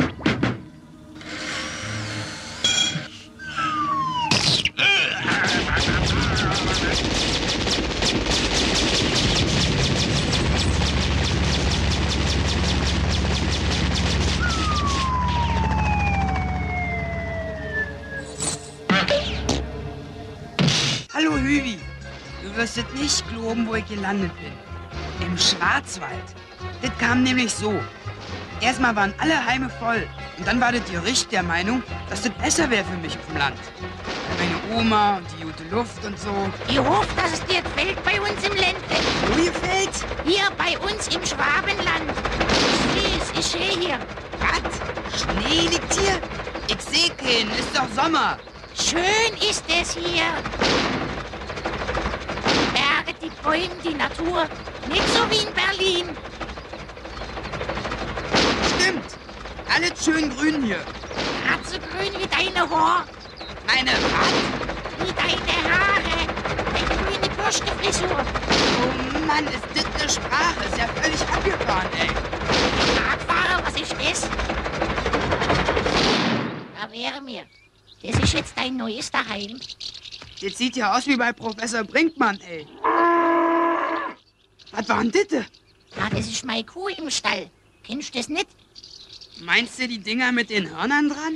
Hallo Hübi, du wirst es nicht glauben, wo ich gelandet bin. Im Schwarzwald. Das kam nämlich so. Erstmal waren alle Heime voll und dann war das Gericht der Meinung, dass das besser wäre für mich auf dem Land. Weil meine Oma und die gute Luft und so. Ich hoffe, dass es dir gefällt bei uns im Ländle. Wo gefällt? Hier bei uns im Schwabenland. Ich sehe hier. Was? Schnee liegt hier? Ich seh keinen, ist doch Sommer. Schön ist es hier. Die Berge, die Bäume, die Natur. Nicht so wie in Berlin. Stimmt. Alles schön grün hier. Grad so grün wie deine Haare. Meine was? Wie deine Haare. Deine grüne Bürstenfrisur. Oh Mann, ist das eine Sprache? Ist ja völlig abgefahren, ey. Radfahrer, was ist das? Da wäre mir. Das ist jetzt dein neues Daheim. Das sieht ja aus wie bei Professor Brinkmann, ey. Was war denn das? Ja, das ist meine Kuh im Stall. Kennst du das nicht? Meinst du die Dinger mit den Hörnern dran?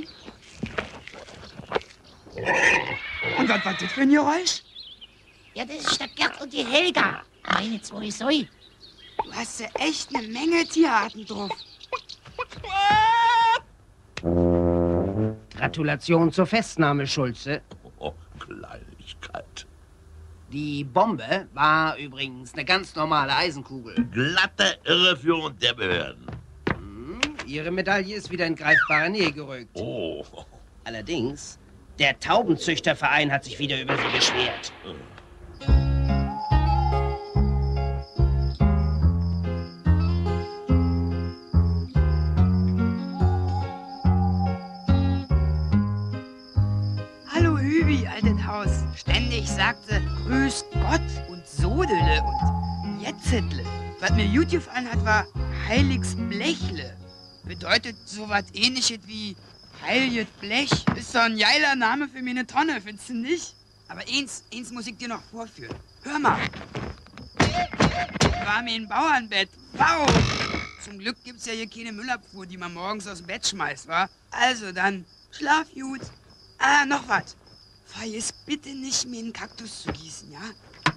Und was war das für ein Geräusch? Ja, das ist der Gerd und die Helga. Meine zwei Säue. Du hast ja echt eine Menge Tierarten drauf. Gratulation zur Festnahme, Schulze. Oh, Kleinigkeit. Die Bombe war übrigens eine ganz normale Eisenkugel. Glatte Irreführung der Behörden. Ihre Medaille ist wieder in greifbare Nähe gerückt. Oh. Allerdings, der Taubenzüchterverein hat sich wieder über Sie beschwert. Hallo Hübi, altes Haus. Ständig sagte, grüßt Gott und Sodele und Jetzetle. Was mir gut gefallen hat, war Heiligs Blechle. Bedeutet sowas ähnliches wie Heiliges Blech. Ist doch ein geiler Name für mir eine Tonne, findest du nicht? Aber eins muss ich dir noch vorführen. Hör mal. War mir ein Bauernbett. Wow! Zum Glück gibt's ja hier keine Müllabfuhr, die man morgens aus dem Bett schmeißt, wa? Also dann, schlaf gut. Ah, noch was. Vergiss bitte nicht, mir einen Kaktus zu gießen, ja?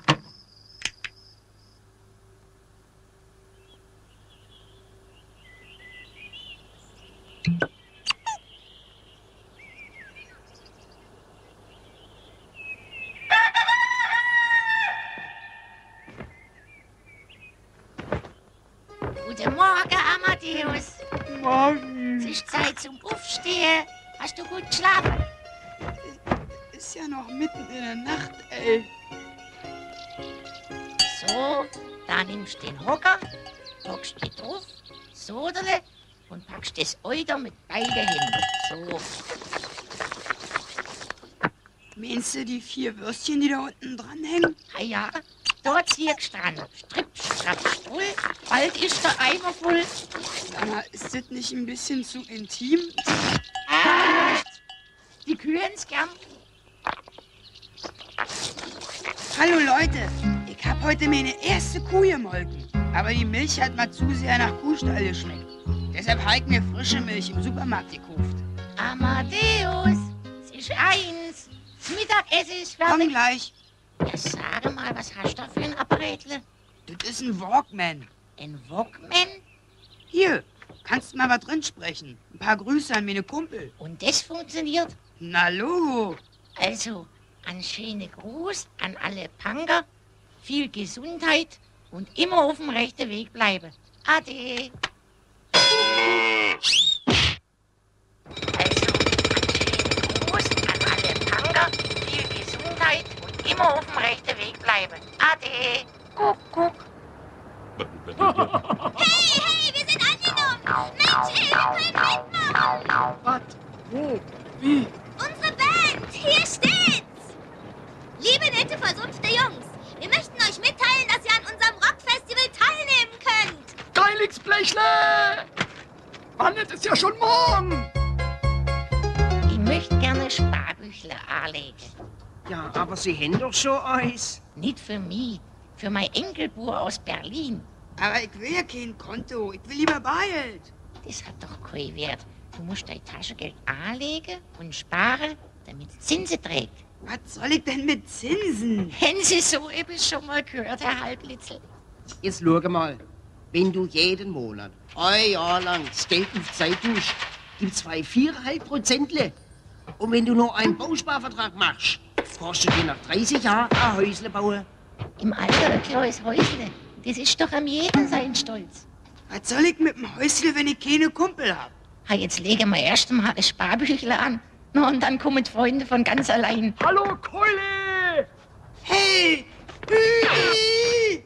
Guten Morgen, Amadeus. Morgen. Es ist Zeit zum Aufstehen. Hast du gut geschlafen? Ist ja noch mitten in der Nacht, ey. So, da nimmst du den Hocker, hockst dich drauf, Sodele und packst das Euter mit beiden Händen. So. Meinst du die 4 Würstchen, die da unten dranhängen? Ah ja, dort ziehst du dran. Stripp, strapp, strull. Bald ist der Eimer voll. Sag mal, ist das nicht ein bisschen zu intim? Die küren's gern. Hallo Leute, ich hab heute meine erste Kuh gemolken. Aber die Milch hat mal zu sehr nach Kuhstall geschmeckt. Deshalb habe ich mir frische Milch im Supermarkt gekauft. Amadeus, es ist 1. Das Mittagessen ist fertig. Komm gleich. Ja, sag mal, was hast du da für ein Apparatel? Das ist ein Walkman. Ein Walkman? Hier, kannst mal was drin sprechen. Ein paar Grüße an meine Kumpel. Und das funktioniert? Na, Logo. Also, einen schönen Gruß an alle Punker, viel Gesundheit und immer auf dem rechten Weg bleiben. Ade. Viel Gesundheit und immer auf dem rechten Weg bleiben. Ade. Guck, guck. Hey, wir sind angenommen! Mensch, ey, wir können mitmachen! Was? Wo? Wie? Unsere Band, hier steht's! Liebe, nette, versumpfte Jungs, wir möchten euch mitteilen, dass ihr an unserem Rockfestival teilnehmen könnt! Geilix Blechle! Mann, es ist ja schon morgen! Ich möchte gerne Sparbüchle anlegen. Ja, aber Sie haben doch schon Eis. Nicht für mich, für mein Enkelbur aus Berlin. Aber ich will ja kein Konto, ich will lieber Bargeld. Das hat doch keinen Wert. Du musst dein Taschengeld anlegen und sparen, damit es Zinsen trägt. Was soll ich denn mit Zinsen? Haben Sie so etwas schon mal gehört, Herr Halblitzel? Jetzt schau mal. Wenn du jeden Monat ein Jahr lang das Geld auf Zeit tust, gibt's 4,5%. Und wenn du nur einen Bausparvertrag machst, kannst du dir nach 30 Jahren ein Häusle bauen. Im Alter ein kleines Häusle. Das ist doch am jeden sein Stolz. Was soll ich mit dem Häusle, wenn ich keine Kumpel hab? Ha, jetzt legen wir erst mal ein Sparbüchler an. Na, und dann kommen die Freunde von ganz allein. Hallo, Keule! Hey! Hübi!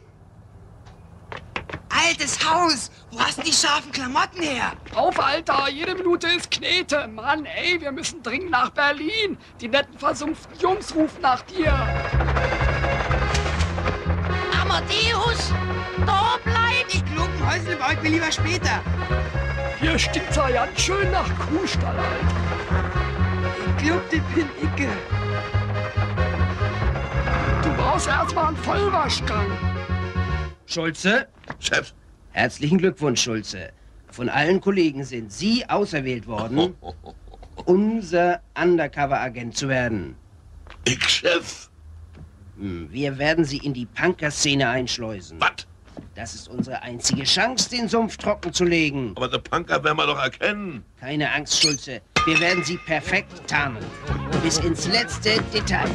Altes Haus! Wo hast du die scharfen Klamotten her? Auf, Alter! Jede Minute ist Knete! Mann, ey, wir müssen dringend nach Berlin! Die netten, versumpften Jungs rufen nach dir! Amadeus! Da bleib! Die Klumpenhäusle baue ich mir lieber später. Hier stinkt's ja ganz schön nach Kuhstall, Alter! Ich glaub, das bin ich. Du brauchst erstmal einen Vollwaschgang. Schulze? Chef? Herzlichen Glückwunsch, Schulze. Von allen Kollegen sind Sie auserwählt worden, unser Undercover-Agent zu werden. Ich, Chef? Wir werden Sie in die Punker-Szene einschleusen. Was? Das ist unsere einzige Chance, den Sumpf trocken zu legen. Aber der Punker werden wir doch erkennen. Keine Angst, Schulze. Wir werden Sie perfekt tarnen. Bis ins letzte Detail.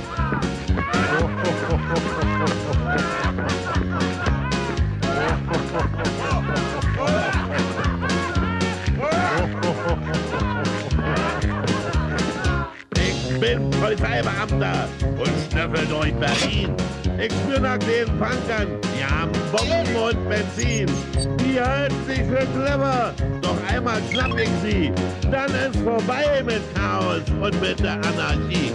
Ich bin Polizeibeamter und schnüffel durch Berlin. Ich spür nach den Punkern, die haben Bomben und Benzin. Die halten sich für clever, doch einmal schnapp ich sie. Dann ist vorbei mit Chaos und mit der Anarchie.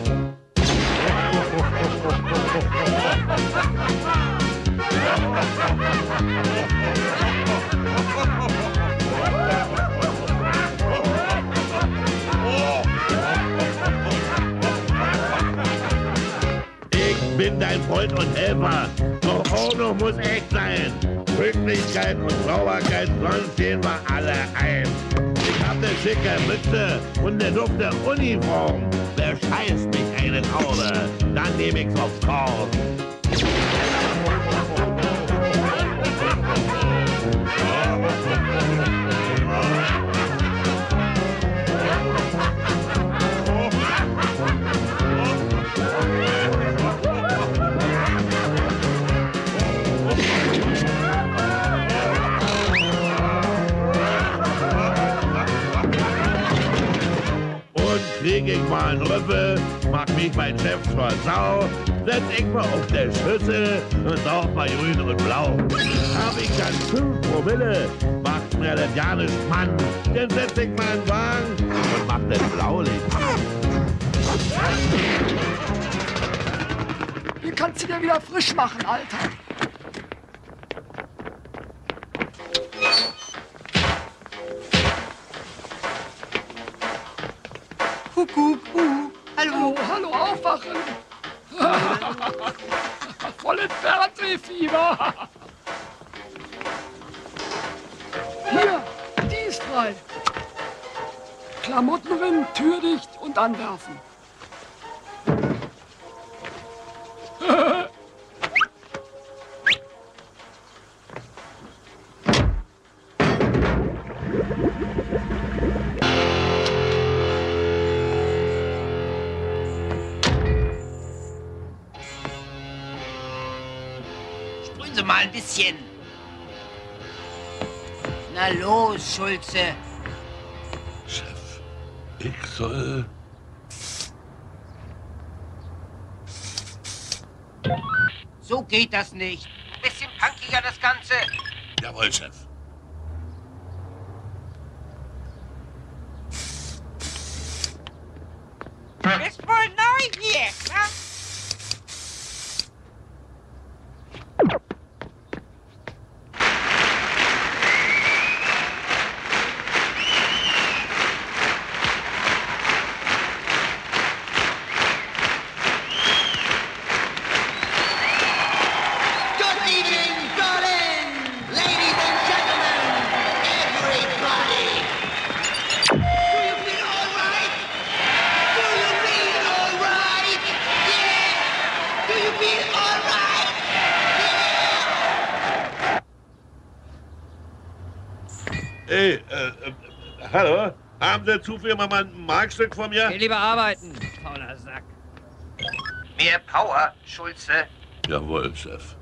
Ich bin dein Freund und Helfer, doch Ordnung muss echt sein. Pünktlichkeit und Sauberkeit, sonst gehen wir alle ein. Ich hab ne schicke Mütze und ne dufte Uniform. Bescheißt mich eine Taube, dann nehm ich's aufs Korn. Krieg ich mal einen Rüffel, mach mich mein Chef zur Sau, setz ich mal auf der Schüssel und sauf mal grün und blau. Hab ich dann 5 Promille, macht mir das ja nicht Mann, dann setz ich mal einen Wagen und mach das Blaulicht. Hier kannst du dir wieder frisch machen, Alter. Kuckuck, hallo. Hallo, aufwachen. Volles Fernsehfieber. Hier, die ist frei. Klamotten rein, Tür dicht und anwerfen. Sprühen Sie mal ein bisschen. Na los, Schulze. Chef, ich soll... So geht das nicht. Ein bisschen punkiger das Ganze. Jawohl, Chef. Ist wohl neu hier, ne? Hey, hallo? Haben Sie zufällig mal ein Markstück von mir? Geh lieber arbeiten, fauler Sack. Mehr Power, Schulze. Jawohl, Chef.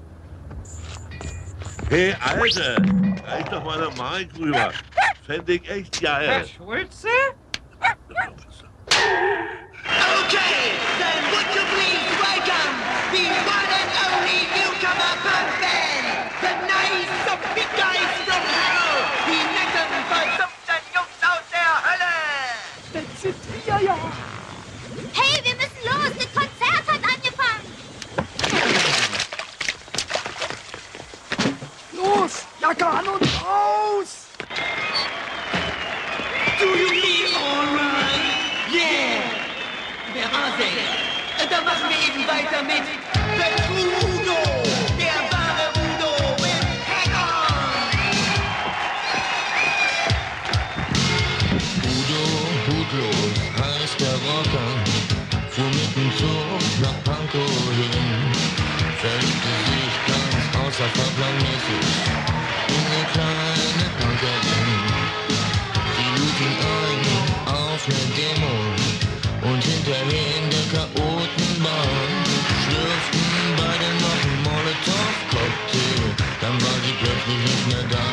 Hey, Alter, reich doch mal eine Mark rüber. Fänd ich echt geil. Herr Schulze? Okay, then would you please welcome the one and only newcomer punk band, the Nice of Big Guys from Hell, die netten, versumpften Jungs aus der Hölle! Das sind wir ja. Hey, wir müssen los! Das Konzert hat angefangen! Los, Jacke an und raus! Do you feel alright? Yeah! Der Hase. Da machen wir eben weiter mit The Udo, der wahre Udo mit Hang On! Udo Hutlos heißt der Rocker, fuhr mit dem Zug nach Pankow hin, verliebte sich ganz außerfahrplanmäßig in eine kleine Punkerin. Sie lud ihn ein auf eine Demo und hinterher in der Chaotenbahn schlürften beide noch einen Molotow-Cocktail, dann war sie plötzlich nicht mehr da.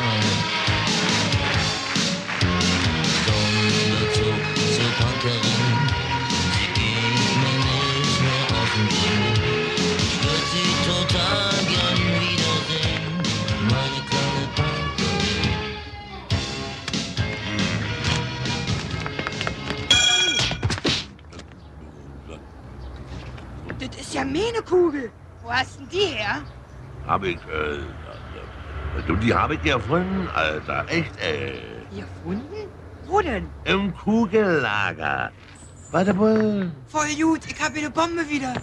Sonderzug zur Punkerin, sie ging mir nicht mehr auf den Sinn. Ich würd sie total gern wiedersehen, meine kleine Punkerin. Das ist ja meine Kugel. Wo hast denn die her? Hab ich, du, die hab ich gefunden, Alter. Echt, Gefunden? Wo denn? Im Kugellager. Warte wohl. Voll gut, ich hab hier eine Bombe wieder.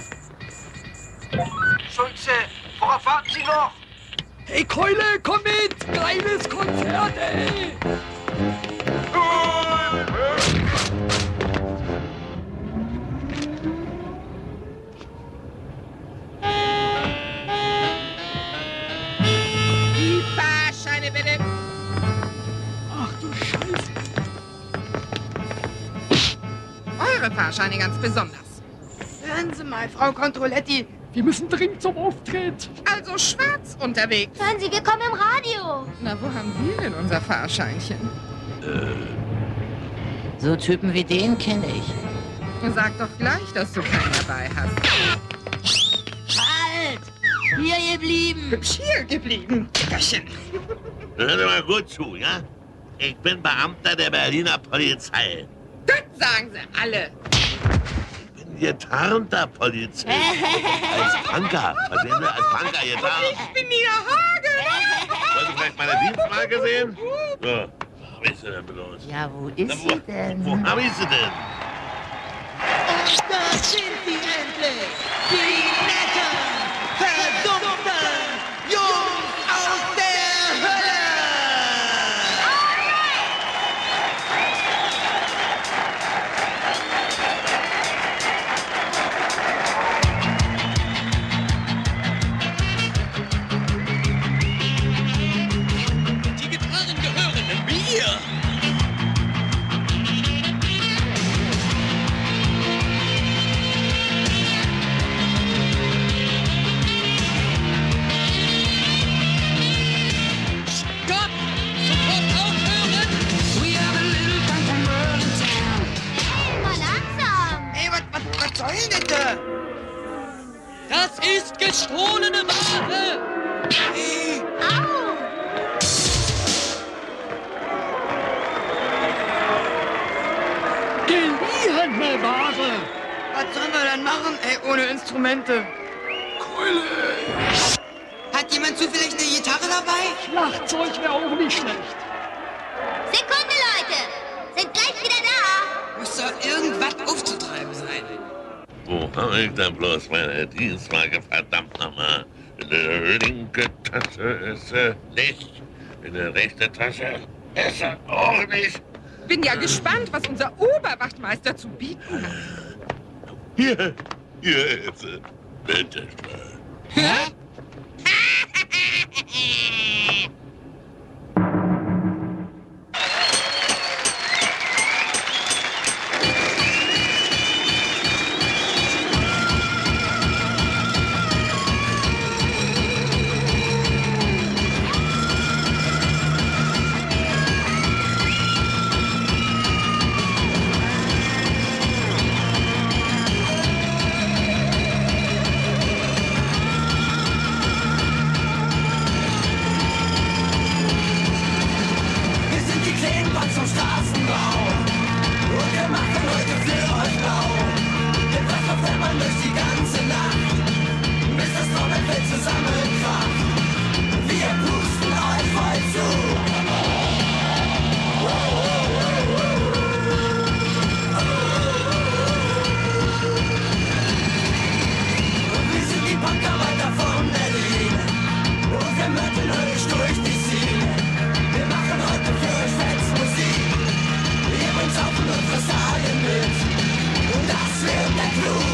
Schulze, worauf warten Sie noch? Hey Keule, komm mit! Geiles Konzert, ey! Die Fahrscheine bitte. Ach du Scheiße. Eure Fahrscheine ganz besonders. Hören Sie mal, Frau Controletti. Wir müssen dringend zum Auftritt. Also schwarz unterwegs. Hören Sie, wir kommen im Radio. Na, wo haben wir denn unser Fahrscheinchen? So Typen wie den kenne ich. Sag doch gleich, dass du keinen dabei hast. Halt! Hier geblieben! Hübsch hier geblieben, Dickerchen. Hör dir mal gut zu, ja? Ich bin Beamter der Berliner Polizei. Das sagen sie alle. Getarnter Polizist. Als Punker. Verstehen Sie? Als Punker getarnt. Ich bin Nina Hagen. Wollen Sie vielleicht meine Dienstmarke sehen? So. Wo ist sie denn bloß? Ja, wo ist sie denn? Wo hab ich sie denn? Und da sind sie endlich! Die netten, versumpften Jungs aus der Hölle! Die Gitarren gehören mir! Stopp! Sofort aufhören! We are the little band from Berlin town. Mal langsam. Ey, was soll denn das? Das ist gestohlene Ware! Ey, Au! Geliehene Ware! was sollen wir denn machen, ey, ohne Instrumente? Keule! Hat jemand zufällig eine Gitarre dabei? Schlagzeug wäre auch nicht schlecht. Sekunde, Leute. Sind gleich wieder da. Muss doch irgendwas aufzutreiben sein. Wo hab ich denn bloß meine Dienstmarke? Verdammt nochmal. In der linken Tasche ist sie nicht. In der rechten Tasche ist sie auch nicht. Bin ja gespannt, was unser Oberwachtmeister zu bieten hat. Hier ist sie. Bitte schön. Hä? Wir machen heute für euch blau. Den Wachhof hämmern durch die ganze Nacht, bis das Trommelfell zusammenkracht. Wir pusten euch voll zu. Und wir sind die Punker weiter von Berlin. Und wir mörteln höllisch durch die Szene. Wir machen heute für euch Festmusik. Ihr bringt Saufen und Fressalien mit. Und das wird der Clou.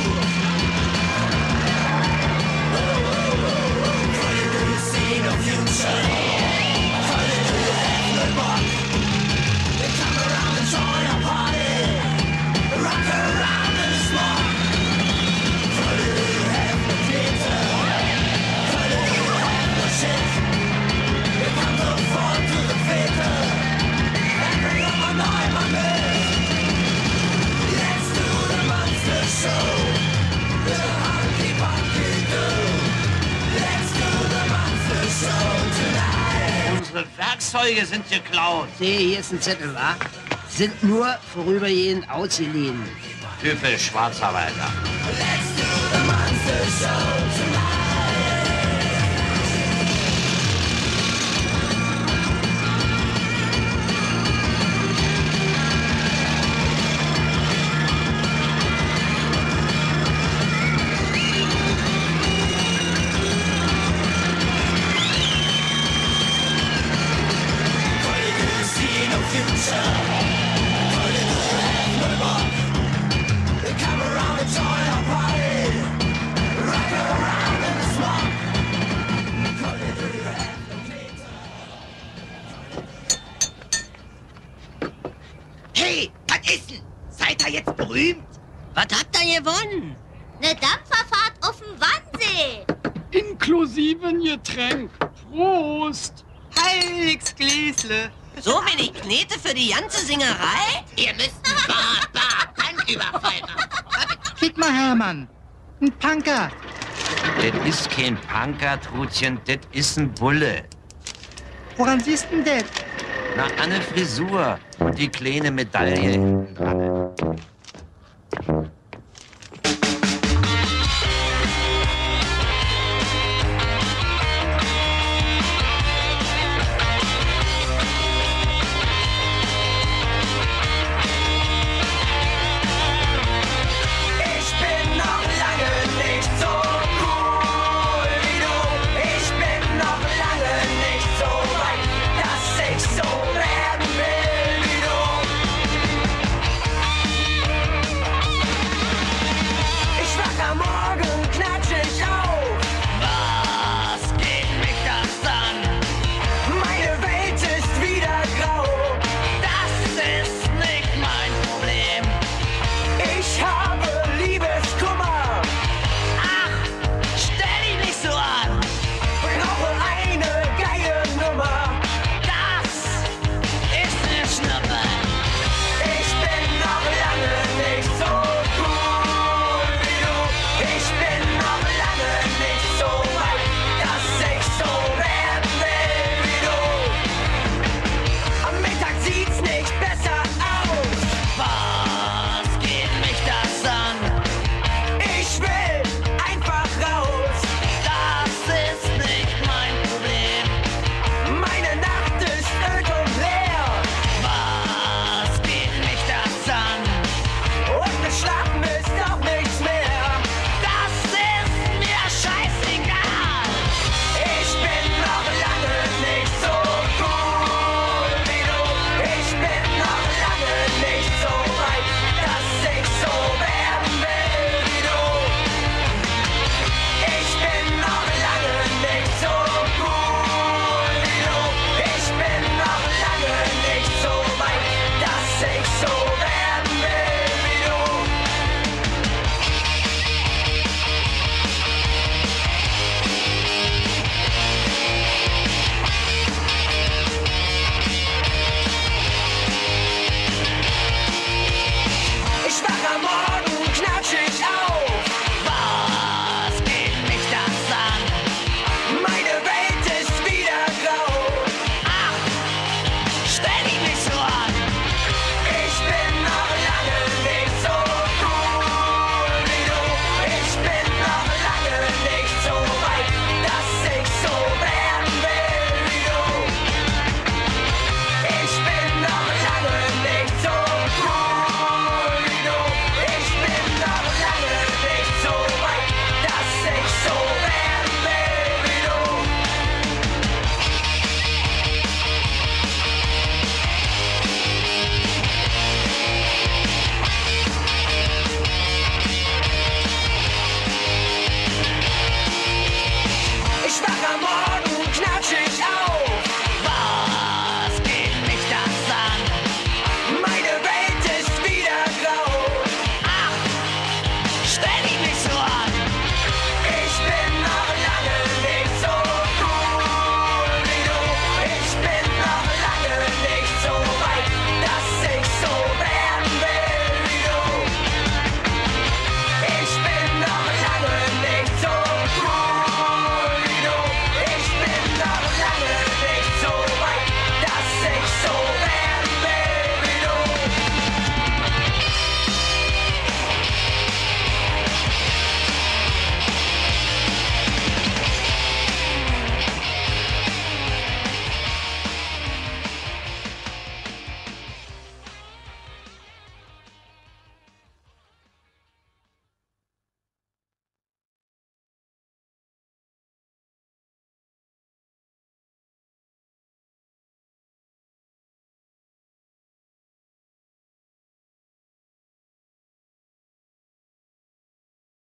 Scene of future. Honey, do you have no bock? They come around and join a party. Rock around in the smog. Honey, do you have no theater? Honey, do you have no shit? Here comes the fall to the theater. And bring up a Neumann mit. Let's do the monster show. The hunky punky do. Let's do the monster show tonight. Unsere Werkzeuge sind geklaut. Sehe, hier ist ein Zettel, wa? Sind nur vorübergehend ausgeliehen. Typisch Schwarzarbeiter. Let's do the monster show tonight. Scene of future. Honey, do you have no bock? They come around and join our party. Rock around in the smog. Honey, do you have no glitter? Hey, was ist denn? Seid ihr jetzt berühmt? Was habt ihr gewonnen? Eine Dampferfahrt auf dem Wannsee. Inklusive ein Getränk. Prost! Heiligsgläsle. So wenig Knete für die ganze Singerei? Ihr müsst einen Banküberfall machen. Kick mal, Hermann. Ein Punker. Das ist kein Punker, Trutchen, das ist ein Bulle. Woran siehst du denn das? Na, an der Frisur und die kleine Medaille hinten dran.